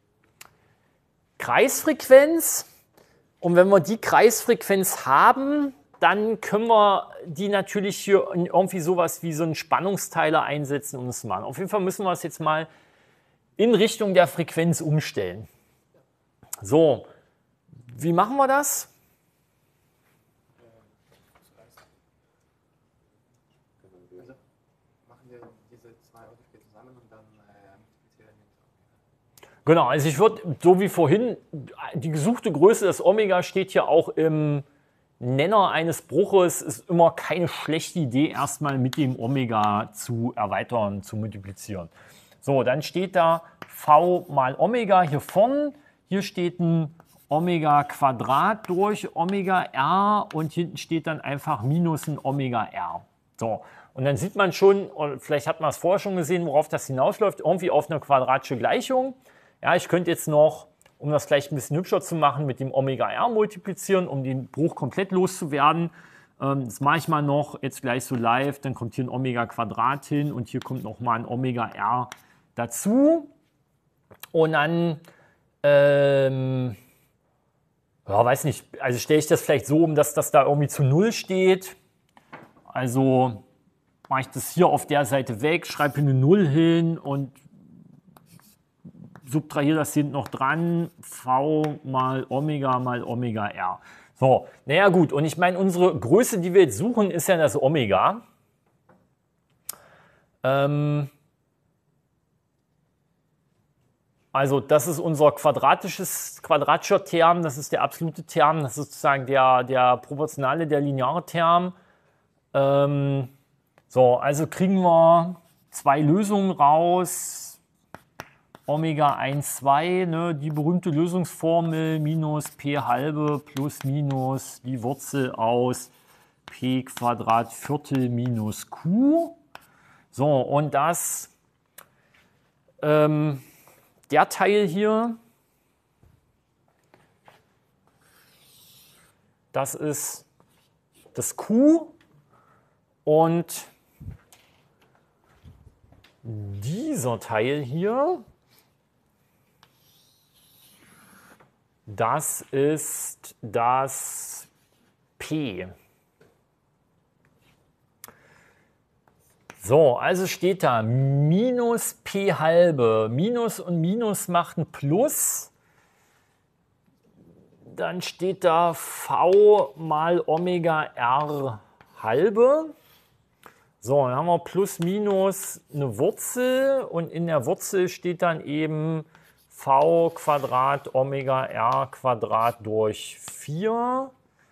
Kreisfrequenz? Und wenn wir die Kreisfrequenz haben, dann können wir die natürlich hier in irgendwie sowas wie so einen Spannungsteiler einsetzen, um es zu machen. Auf jeden Fall müssen wir es jetzt mal in Richtung der Frequenz umstellen. So, wie machen wir das? Also machen wir diese zwei Ausdrücke zusammen und dann äh, multiplizieren mit. Genau, also ich würde, so wie vorhin, die gesuchte Größe des Omega steht hier auch im Nenner eines Bruches, ist immer keine schlechte Idee, erstmal mit dem Omega zu erweitern, zu multiplizieren. So, dann steht da V mal Omega hier vorne. Hier steht ein Omega Quadrat durch Omega R und hinten steht dann einfach minus ein Omega R. So, und dann sieht man schon, oder vielleicht hat man es vorher schon gesehen, worauf das hinausläuft, irgendwie auf eine quadratische Gleichung. Ja, ich könnte jetzt noch, um das gleich ein bisschen hübscher zu machen, mit dem Omega R multiplizieren, um den Bruch komplett loszuwerden. Ähm, das mache ich mal noch, jetzt gleich so live, dann kommt hier ein Omega Quadrat hin und hier kommt nochmal ein Omega R dazu. Und dann, ähm, ja, weiß nicht, also stelle ich das vielleicht so um, dass das da irgendwie zu null steht. Also mache ich das hier auf der Seite weg, schreibe hier eine null hin und subtrahiere das hinten noch dran, V mal Omega mal Omega R. So, naja gut, und ich meine, unsere Größe, die wir jetzt suchen, ist ja das Omega. Ähm, also das ist unser quadratisches, quadratischer Term, das ist der absolute Term, das ist sozusagen der, der proportionale, der lineare Term. Ähm, so, also kriegen wir zwei Lösungen raus. Omega eins, zwei, ne, die berühmte Lösungsformel minus p halbe plus minus die Wurzel aus p Quadrat Viertel minus q. So, und das, ähm, der Teil hier, das ist das Q und dieser Teil hier, das ist das P. So, also steht da minus P halbe. Minus und Minus macht ein Plus. Dann steht da V mal Omega R halbe. So, dann haben wir plus minus eine Wurzel und in der Wurzel steht dann eben V Quadrat Omega R Quadrat durch vier.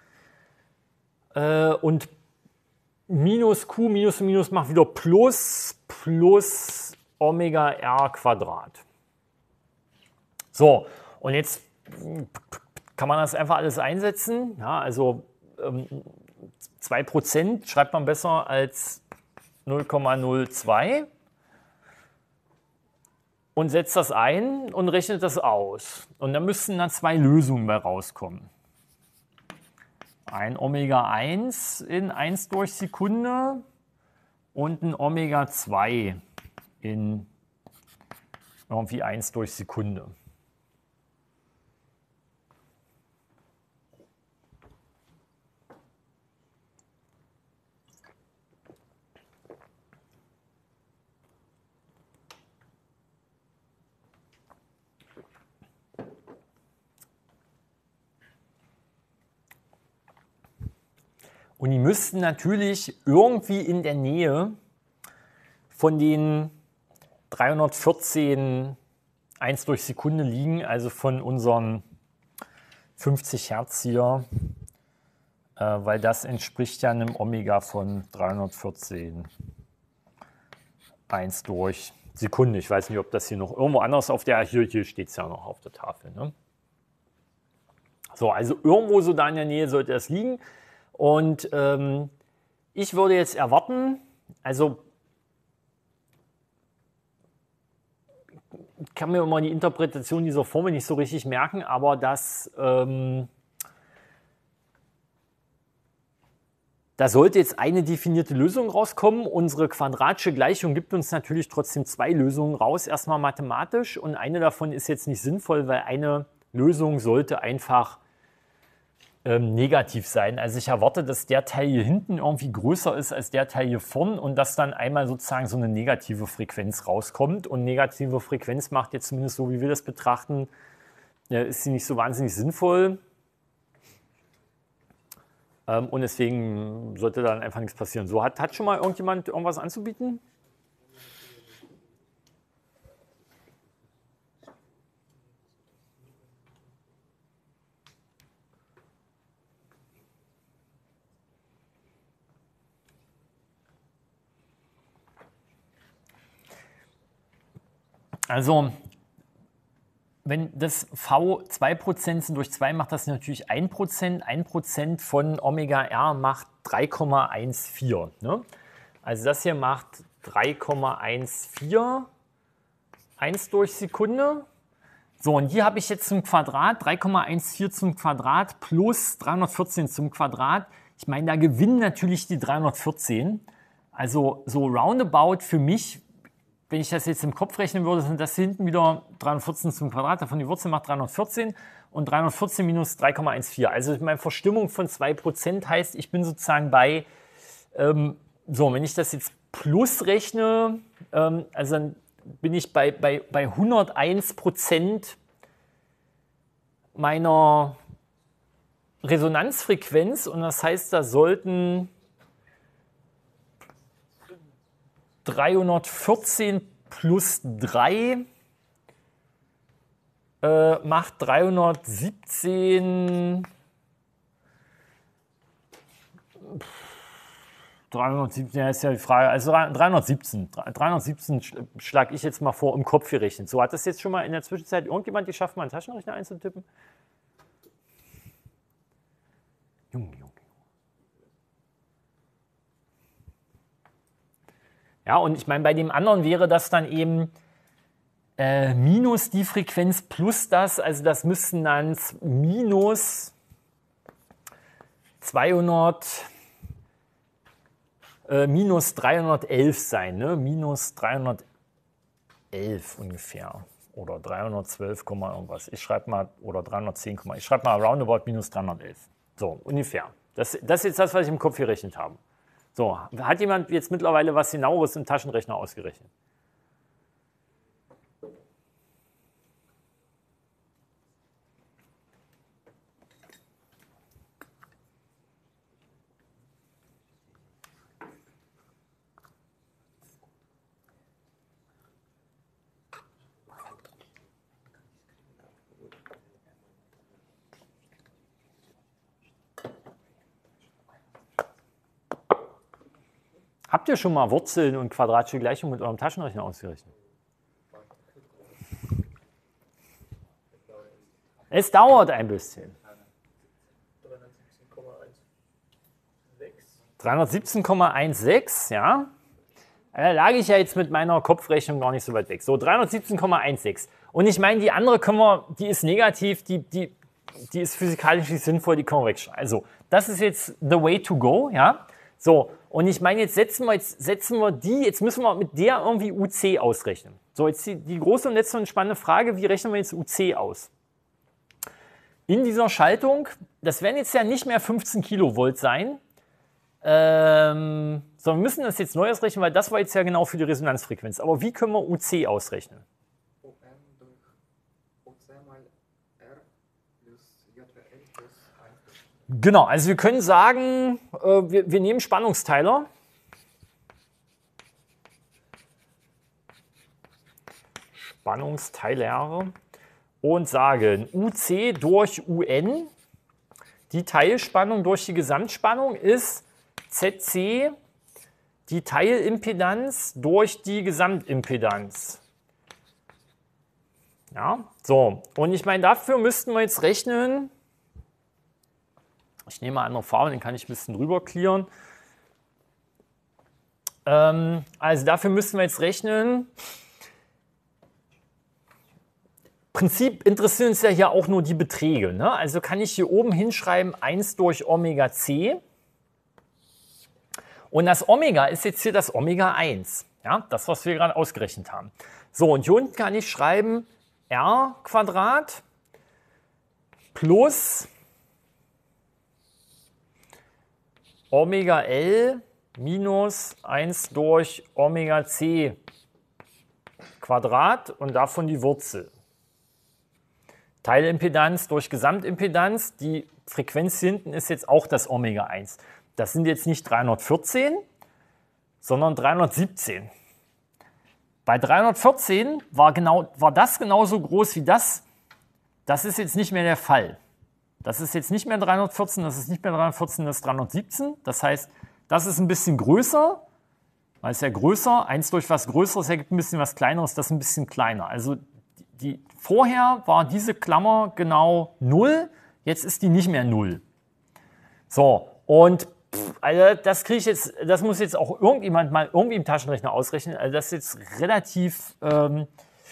Äh, und minus Q minus minus macht wieder plus plus Omega R Quadrat. So, und jetzt kann man das einfach alles einsetzen. Ja, also ähm, zwei Prozent schreibt man besser als null Komma null zwei und setzt das ein und rechnet das aus. Und dann müssten dann zwei Lösungen bei rauskommen. Ein Omega eins in eins durch Sekunde und ein Omega zwei in irgendwie eins durch Sekunde. Und die müssten natürlich irgendwie in der Nähe von den dreihundertvierzehn eins durch Sekunde liegen, also von unseren fünfzig Hertz hier, äh, weil das entspricht ja einem Omega von dreihundertvierzehn eins durch Sekunde. Ich weiß nicht, ob das hier noch irgendwo anders auf der, hier, hier steht es ja noch auf der Tafel. Ne? So, also irgendwo so da in der Nähe sollte das liegen. Und ähm, ich würde jetzt erwarten, also ich kann mir immer die Interpretation dieser Formel nicht so richtig merken, aber dass ähm, da sollte jetzt eine definierte Lösung rauskommen. Unsere quadratische Gleichung gibt uns natürlich trotzdem zwei Lösungen raus, erstmal mathematisch. Und eine davon ist jetzt nicht sinnvoll, weil eine Lösung sollte einfach ähm, negativ sein. Also ich erwarte, dass der Teil hier hinten irgendwie größer ist als der Teil hier vorn und dass dann einmal sozusagen so eine negative Frequenz rauskommt. Und negative Frequenz macht jetzt zumindest so, wie wir das betrachten, äh, ist sie nicht so wahnsinnig sinnvoll. Ähm, und deswegen sollte dann einfach nichts passieren. So, hat, hat schon mal irgendjemand irgendwas anzubieten? Also, wenn das V zwei Prozent sind durch zwei, macht das natürlich ein Prozent. ein Prozent von Omega R macht drei Komma vierzehn. Ne? Also das hier macht drei Komma vierzehn, eins durch Sekunde. So, und hier habe ich jetzt zum Quadrat, drei Komma vierzehn zum Quadrat plus dreihundertvierzehn zum Quadrat. Ich meine, da gewinnen natürlich die dreihundertvierzehn. Also so roundabout für mich, wenn ich das jetzt im Kopf rechnen würde, sind das hinten wieder dreihundertvierzehn zum Quadrat, davon die Wurzel macht dreihundertvierzehn und dreihundertvierzehn minus drei Komma vierzehn. Also meine Verstimmung von zwei Prozent heißt, ich bin sozusagen bei, ähm, so, wenn ich das jetzt plus rechne, ähm, also dann bin ich bei, bei, bei hunderteins Prozent meiner Resonanzfrequenz und das heißt, da sollten dreihundertvierzehn plus drei äh, macht dreihundertsiebzehn. dreihundertsiebzehn, ja, ist ja die Frage. Also dreihundertsiebzehn. dreihundertsiebzehn schlage ich jetzt mal vor, im Kopf gerechnet. So, hat das jetzt schon mal in der Zwischenzeit irgendjemand geschafft, mal einen Taschenrechner einzutippen? Junge, Junge. Ja, und ich meine, bei dem anderen wäre das dann eben äh, minus die Frequenz plus das, also das müssten dann minus zweihundert, äh, minus dreihundertelf sein, ne? Minus dreihundertelf ungefähr oder dreihundertzwölf, irgendwas. Ich schreibe mal, oder dreihundertzehn, ich schreibe mal roundabout minus dreihundertelf. So, ungefähr. Das, das ist jetzt das, was ich im Kopf gerechnet habe. So, hat jemand jetzt mittlerweile was Genaueres im Taschenrechner ausgerechnet? Habt ihr schon mal Wurzeln und quadratische Gleichungen mit eurem Taschenrechner ausgerechnet? Es dauert ein bisschen. dreihundertsiebzehn Komma sechzehn, ja. Da lag ich ja jetzt mit meiner Kopfrechnung gar nicht so weit weg. So, dreihundertsiebzehn Komma sechzehn. Und ich meine, die andere können wir, die ist negativ, die, die, die ist physikalisch nicht sinnvoll, die können wir wegschreiben. Also, das ist jetzt the way to go, ja. So, und ich meine, jetzt setzen wir, jetzt setzen wir die, jetzt müssen wir mit der irgendwie U C ausrechnen. So, jetzt die, die große und letzte und spannende Frage, wie rechnen wir jetzt U C aus? In dieser Schaltung, das werden jetzt ja nicht mehr fünfzehn Kilovolt sein, ähm, sondern wir müssen das jetzt neu ausrechnen, weil das war jetzt ja genau für die Resonanzfrequenz. Aber wie können wir U C ausrechnen? O M durch O C mal R plus J W L plus eins. Genau, also wir können sagen, äh, wir, wir nehmen Spannungsteiler. Spannungsteiler und sagen U C durch U N, die Teilspannung durch die Gesamtspannung ist Z C, die Teilimpedanz durch die Gesamtimpedanz. Ja, so, und ich meine, dafür müssten wir jetzt rechnen, ich nehme eine andere Farbe, den kann ich ein bisschen drüber clearen. Ähm, also dafür müssten wir jetzt rechnen, im Prinzip interessieren uns ja hier auch nur die Beträge, ne? Also kann ich hier oben hinschreiben eins durch Omega C. Und das Omega ist jetzt hier das Omega eins. Ja? Das, was wir gerade ausgerechnet haben. So, und hier unten kann ich schreiben R Quadrat plus Omega L minus eins durch Omega C Quadrat und davon die Wurzel. Teilimpedanz durch Gesamtimpedanz, die Frequenz hinten ist jetzt auch das Omega eins. Das sind jetzt nicht dreihundertvierzehn, sondern dreihundertsiebzehn. Bei dreihundertvierzehn war, genau, war das genauso groß wie das. Das ist jetzt nicht mehr der Fall. Das ist jetzt nicht mehr dreihundertvierzehn, das ist nicht mehr dreihundertvierzehn, das ist dreihundertsiebzehn. Das heißt, das ist ein bisschen größer, weil es ja größer, eins durch was Größeres ergibt ein bisschen was Kleineres, das ist ein bisschen kleiner. Also die, vorher war diese Klammer genau null, jetzt ist die nicht mehr null. So, und pff, also das kriege ich jetzt, das muss jetzt auch irgendjemand mal irgendwie im Taschenrechner ausrechnen. Also das ist jetzt relativ, ähm,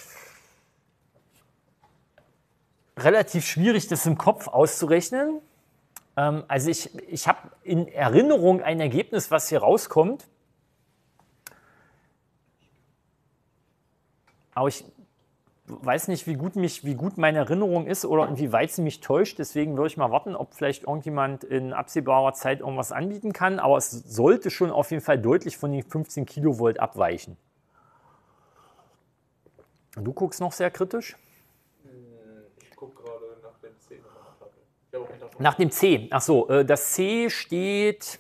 relativ schwierig, das im Kopf auszurechnen. Ähm, also ich, ich habe in Erinnerung ein Ergebnis, was hier rauskommt. Aber ich weiß nicht, wie gut, mich, wie gut meine Erinnerung ist oder inwieweit sie mich täuscht. Deswegen würde ich mal warten, ob vielleicht irgendjemand in absehbarer Zeit irgendwas anbieten kann. Aber es sollte schon auf jeden Fall deutlich von den fünfzehn Kilovolt abweichen. Und du guckst noch sehr kritisch? Ich gucke gerade nach dem C. Ich habe auch nicht davon Nach dem C. Achso, das C steht...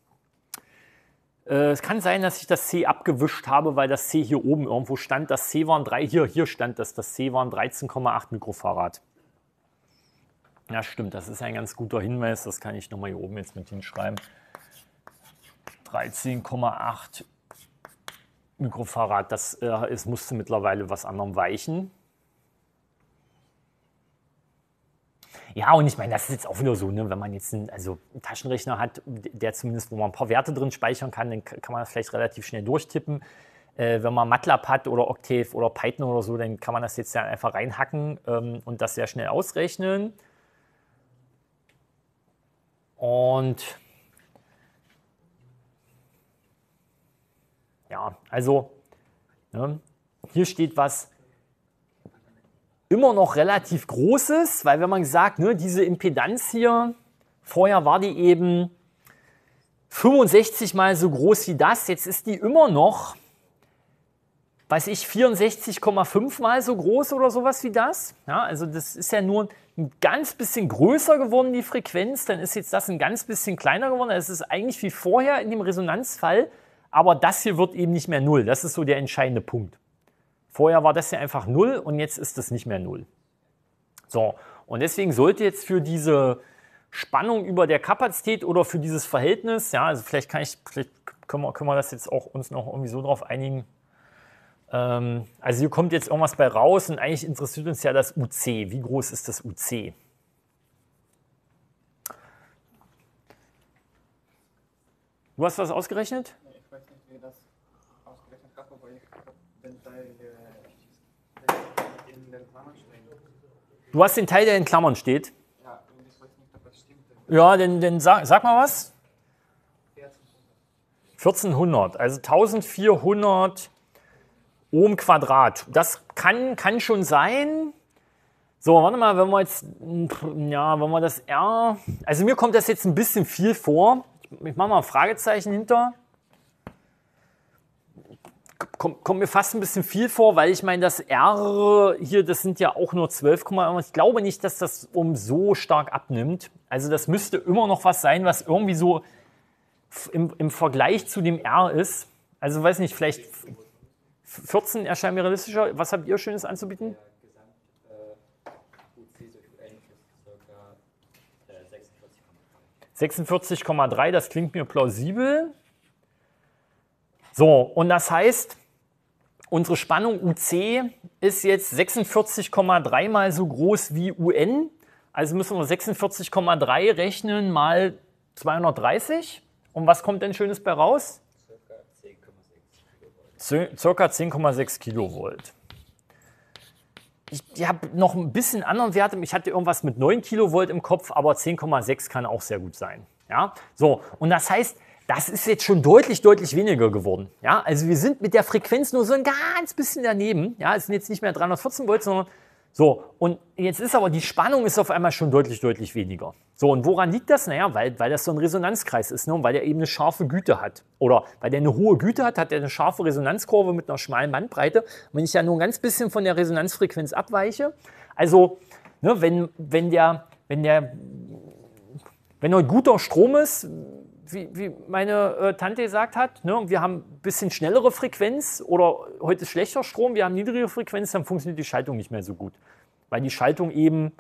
Es kann sein, dass ich das C abgewischt habe, weil das C hier oben irgendwo stand. Das C waren drei, hier, hier stand das, das C waren dreizehn Komma acht Mikrofarad. Ja, stimmt, das ist ein ganz guter Hinweis. Das kann ich nochmal hier oben jetzt mit hinschreiben. dreizehn Komma acht Mikrofarad, das äh, es musste mittlerweile was anderem weichen. Ja, und ich meine, das ist jetzt auch wieder so, ne, wenn man jetzt einen, also einen Taschenrechner hat, der zumindest, wo man ein paar Werte drin speichern kann, dann kann man das vielleicht relativ schnell durchtippen. Äh, wenn man MATLAB hat oder Octave oder Python oder so, dann kann man das jetzt ja einfach reinhacken ähm, und das sehr schnell ausrechnen. Und ja, also ne, hier steht was immer noch relativ Großes, weil wenn man sagt, ne, diese Impedanz hier, vorher war die eben fünfundsechzig mal so groß wie das, jetzt ist die immer noch, weiß ich, vierundsechzig Komma fünf mal so groß oder sowas wie das. Ja, also das ist ja nur ein ganz bisschen größer geworden, die Frequenz, dann ist jetzt das ein ganz bisschen kleiner geworden. Es ist eigentlich wie vorher in dem Resonanzfall, aber das hier wird eben nicht mehr null. Das ist so der entscheidende Punkt. Vorher war das ja einfach null und jetzt ist das nicht mehr null. So, und deswegen sollte jetzt für diese Spannung über der Kapazität oder für dieses Verhältnis, ja, also vielleicht kann ich, vielleicht können wir, können wir das jetzt auch uns noch irgendwie so drauf einigen. Ähm, also hier kommt jetzt irgendwas bei raus und eigentlich interessiert uns ja das U C. Wie groß ist das U C? Du hast was ausgerechnet? Ich weiß nicht, wie das ausgerechnet hat, aber ich habe den Teil äh, in den Klammern stehen. Du hast den Teil, der in Klammern steht. Ja, und ich weiß nicht, ob das stimmt. Ja, dann, dann sag, sag mal was. vierzehnhundert, also eintausendvierhundert Ohm Quadrat. Das kann, kann schon sein. So, warte mal, wenn wir jetzt, ja, wenn wir das R, also mir kommt das jetzt ein bisschen viel vor. Ich mache mal ein Fragezeichen hinter. kommt, kommt mir fast ein bisschen viel vor, weil ich meine, das R hier, das sind ja auch nur zwölf, ich glaube nicht, dass das um so stark abnimmt. Also das müsste immer noch was sein, was irgendwie so im, im Vergleich zu dem R ist. Also weiß nicht, vielleicht vierzehn erscheint mir realistischer. Was habt ihr Schönes anzubieten? sechsundvierzig Komma drei, das klingt mir plausibel. So, und das heißt, unsere Spannung U C ist jetzt sechsundvierzig Komma drei mal so groß wie U N. Also müssen wir sechsundvierzig Komma drei rechnen mal zweihundertdreißig. Und was kommt denn Schönes bei raus? Circa zehn Komma sechs Kilovolt. Ich, ich habe noch ein bisschen anderen Werte. Ich hatte irgendwas mit neun Kilovolt im Kopf, aber zehn Komma sechs kann auch sehr gut sein. Ja? So, und das heißt, das ist jetzt schon deutlich, deutlich weniger geworden. Ja? Also wir sind mit der Frequenz nur so ein ganz bisschen daneben. Ja? Es sind jetzt nicht mehr dreihundertvierzehn Volt, sondern so. Und jetzt ist aber die Spannung ist auf einmal schon deutlich, deutlich weniger. So, und woran liegt das? Naja, weil, weil das so ein Resonanzkreis ist, ne? Und weil der eben eine scharfe Güte hat. Oder weil der eine hohe Güte hat, hat er eine scharfe Resonanzkurve mit einer schmalen Bandbreite. Und wenn ich ja nur ein ganz bisschen von der Resonanzfrequenz abweiche, also ne, wenn, wenn der, wenn der, wenn ein guter Strom ist, wie, wie meine äh, Tante gesagt hat, ne, wir haben ein bisschen schnellere Frequenz oder heute ist schlechter Strom, wir haben niedrige Frequenz, dann funktioniert die Schaltung nicht mehr so gut. Weil die Schaltung eben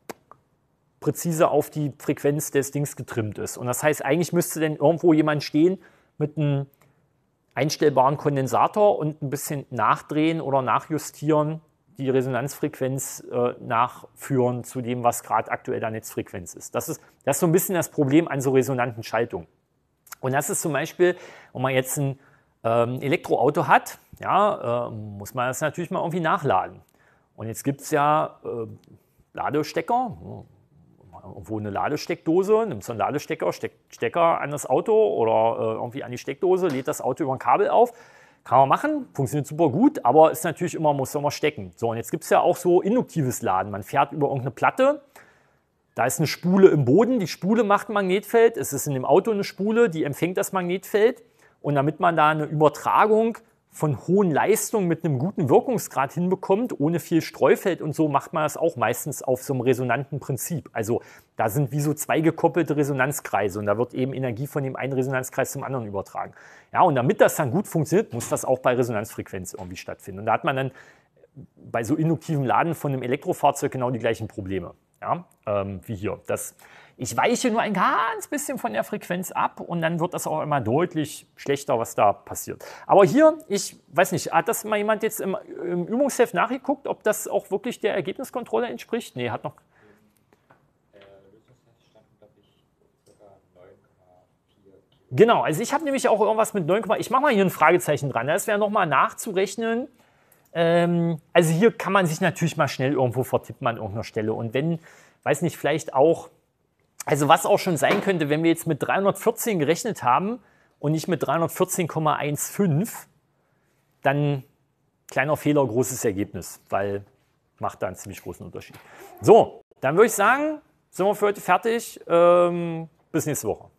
präzise auf die Frequenz des Dings getrimmt ist. Und das heißt, eigentlich müsste denn irgendwo jemand stehen mit einem einstellbaren Kondensator und ein bisschen nachdrehen oder nachjustieren, die Resonanzfrequenz äh, nachführen zu dem, was gerade aktuell der Netzfrequenz ist. Das ist. Das ist so ein bisschen das Problem an so resonanten Schaltungen. Und das ist zum Beispiel, wenn man jetzt ein ähm, Elektroauto hat, ja, äh, muss man das natürlich mal irgendwie nachladen. Und jetzt gibt es ja äh, Ladestecker, irgendwo eine Ladesteckdose, nimmst du einen Ladestecker, steckt Stecker an das Auto oder äh, irgendwie an die Steckdose, lädt das Auto über ein Kabel auf. Kann man machen, funktioniert super gut, aber ist natürlich immer, muss immer stecken. So, und jetzt gibt es ja auch so induktives Laden. Man fährt über irgendeine Platte, da ist eine Spule im Boden, die Spule macht ein Magnetfeld, es ist in dem Auto eine Spule, die empfängt das Magnetfeld. Und damit man da eine Übertragung von hohen Leistungen mit einem guten Wirkungsgrad hinbekommt, ohne viel Streufeld und so, macht man das auch meistens auf so einem resonanten Prinzip. Also da sind wie so zwei gekoppelte Resonanzkreise und da wird eben Energie von dem einen Resonanzkreis zum anderen übertragen. Ja, und damit das dann gut funktioniert, muss das auch bei Resonanzfrequenz irgendwie stattfinden. Und da hat man dann bei so induktiven Laden von einem Elektrofahrzeug genau die gleichen Probleme, ja, ähm, wie hier. Das, ich weiche nur ein ganz bisschen von der Frequenz ab und dann wird das auch immer deutlich schlechter, was da passiert. Aber hier, ich weiß nicht, hat das mal jemand jetzt im, im Übungsheft nachgeguckt, ob das auch wirklich der Ergebniskontrolle entspricht? Nee, hat noch. Genau, also ich habe nämlich auch irgendwas mit neun, ich mache mal hier ein Fragezeichen dran. Das wäre nochmal nachzurechnen. Ähm, also hier kann man sich natürlich mal schnell irgendwo vertippen an irgendeiner Stelle. Und wenn, weiß nicht, vielleicht auch, also was auch schon sein könnte, wenn wir jetzt mit dreihundertvierzehn gerechnet haben und nicht mit dreihundertvierzehn Komma fünfzehn, dann kleiner Fehler, großes Ergebnis, weil macht da einen ziemlich großen Unterschied. So, dann würde ich sagen, sind wir für heute fertig. Ähm, bis nächste Woche.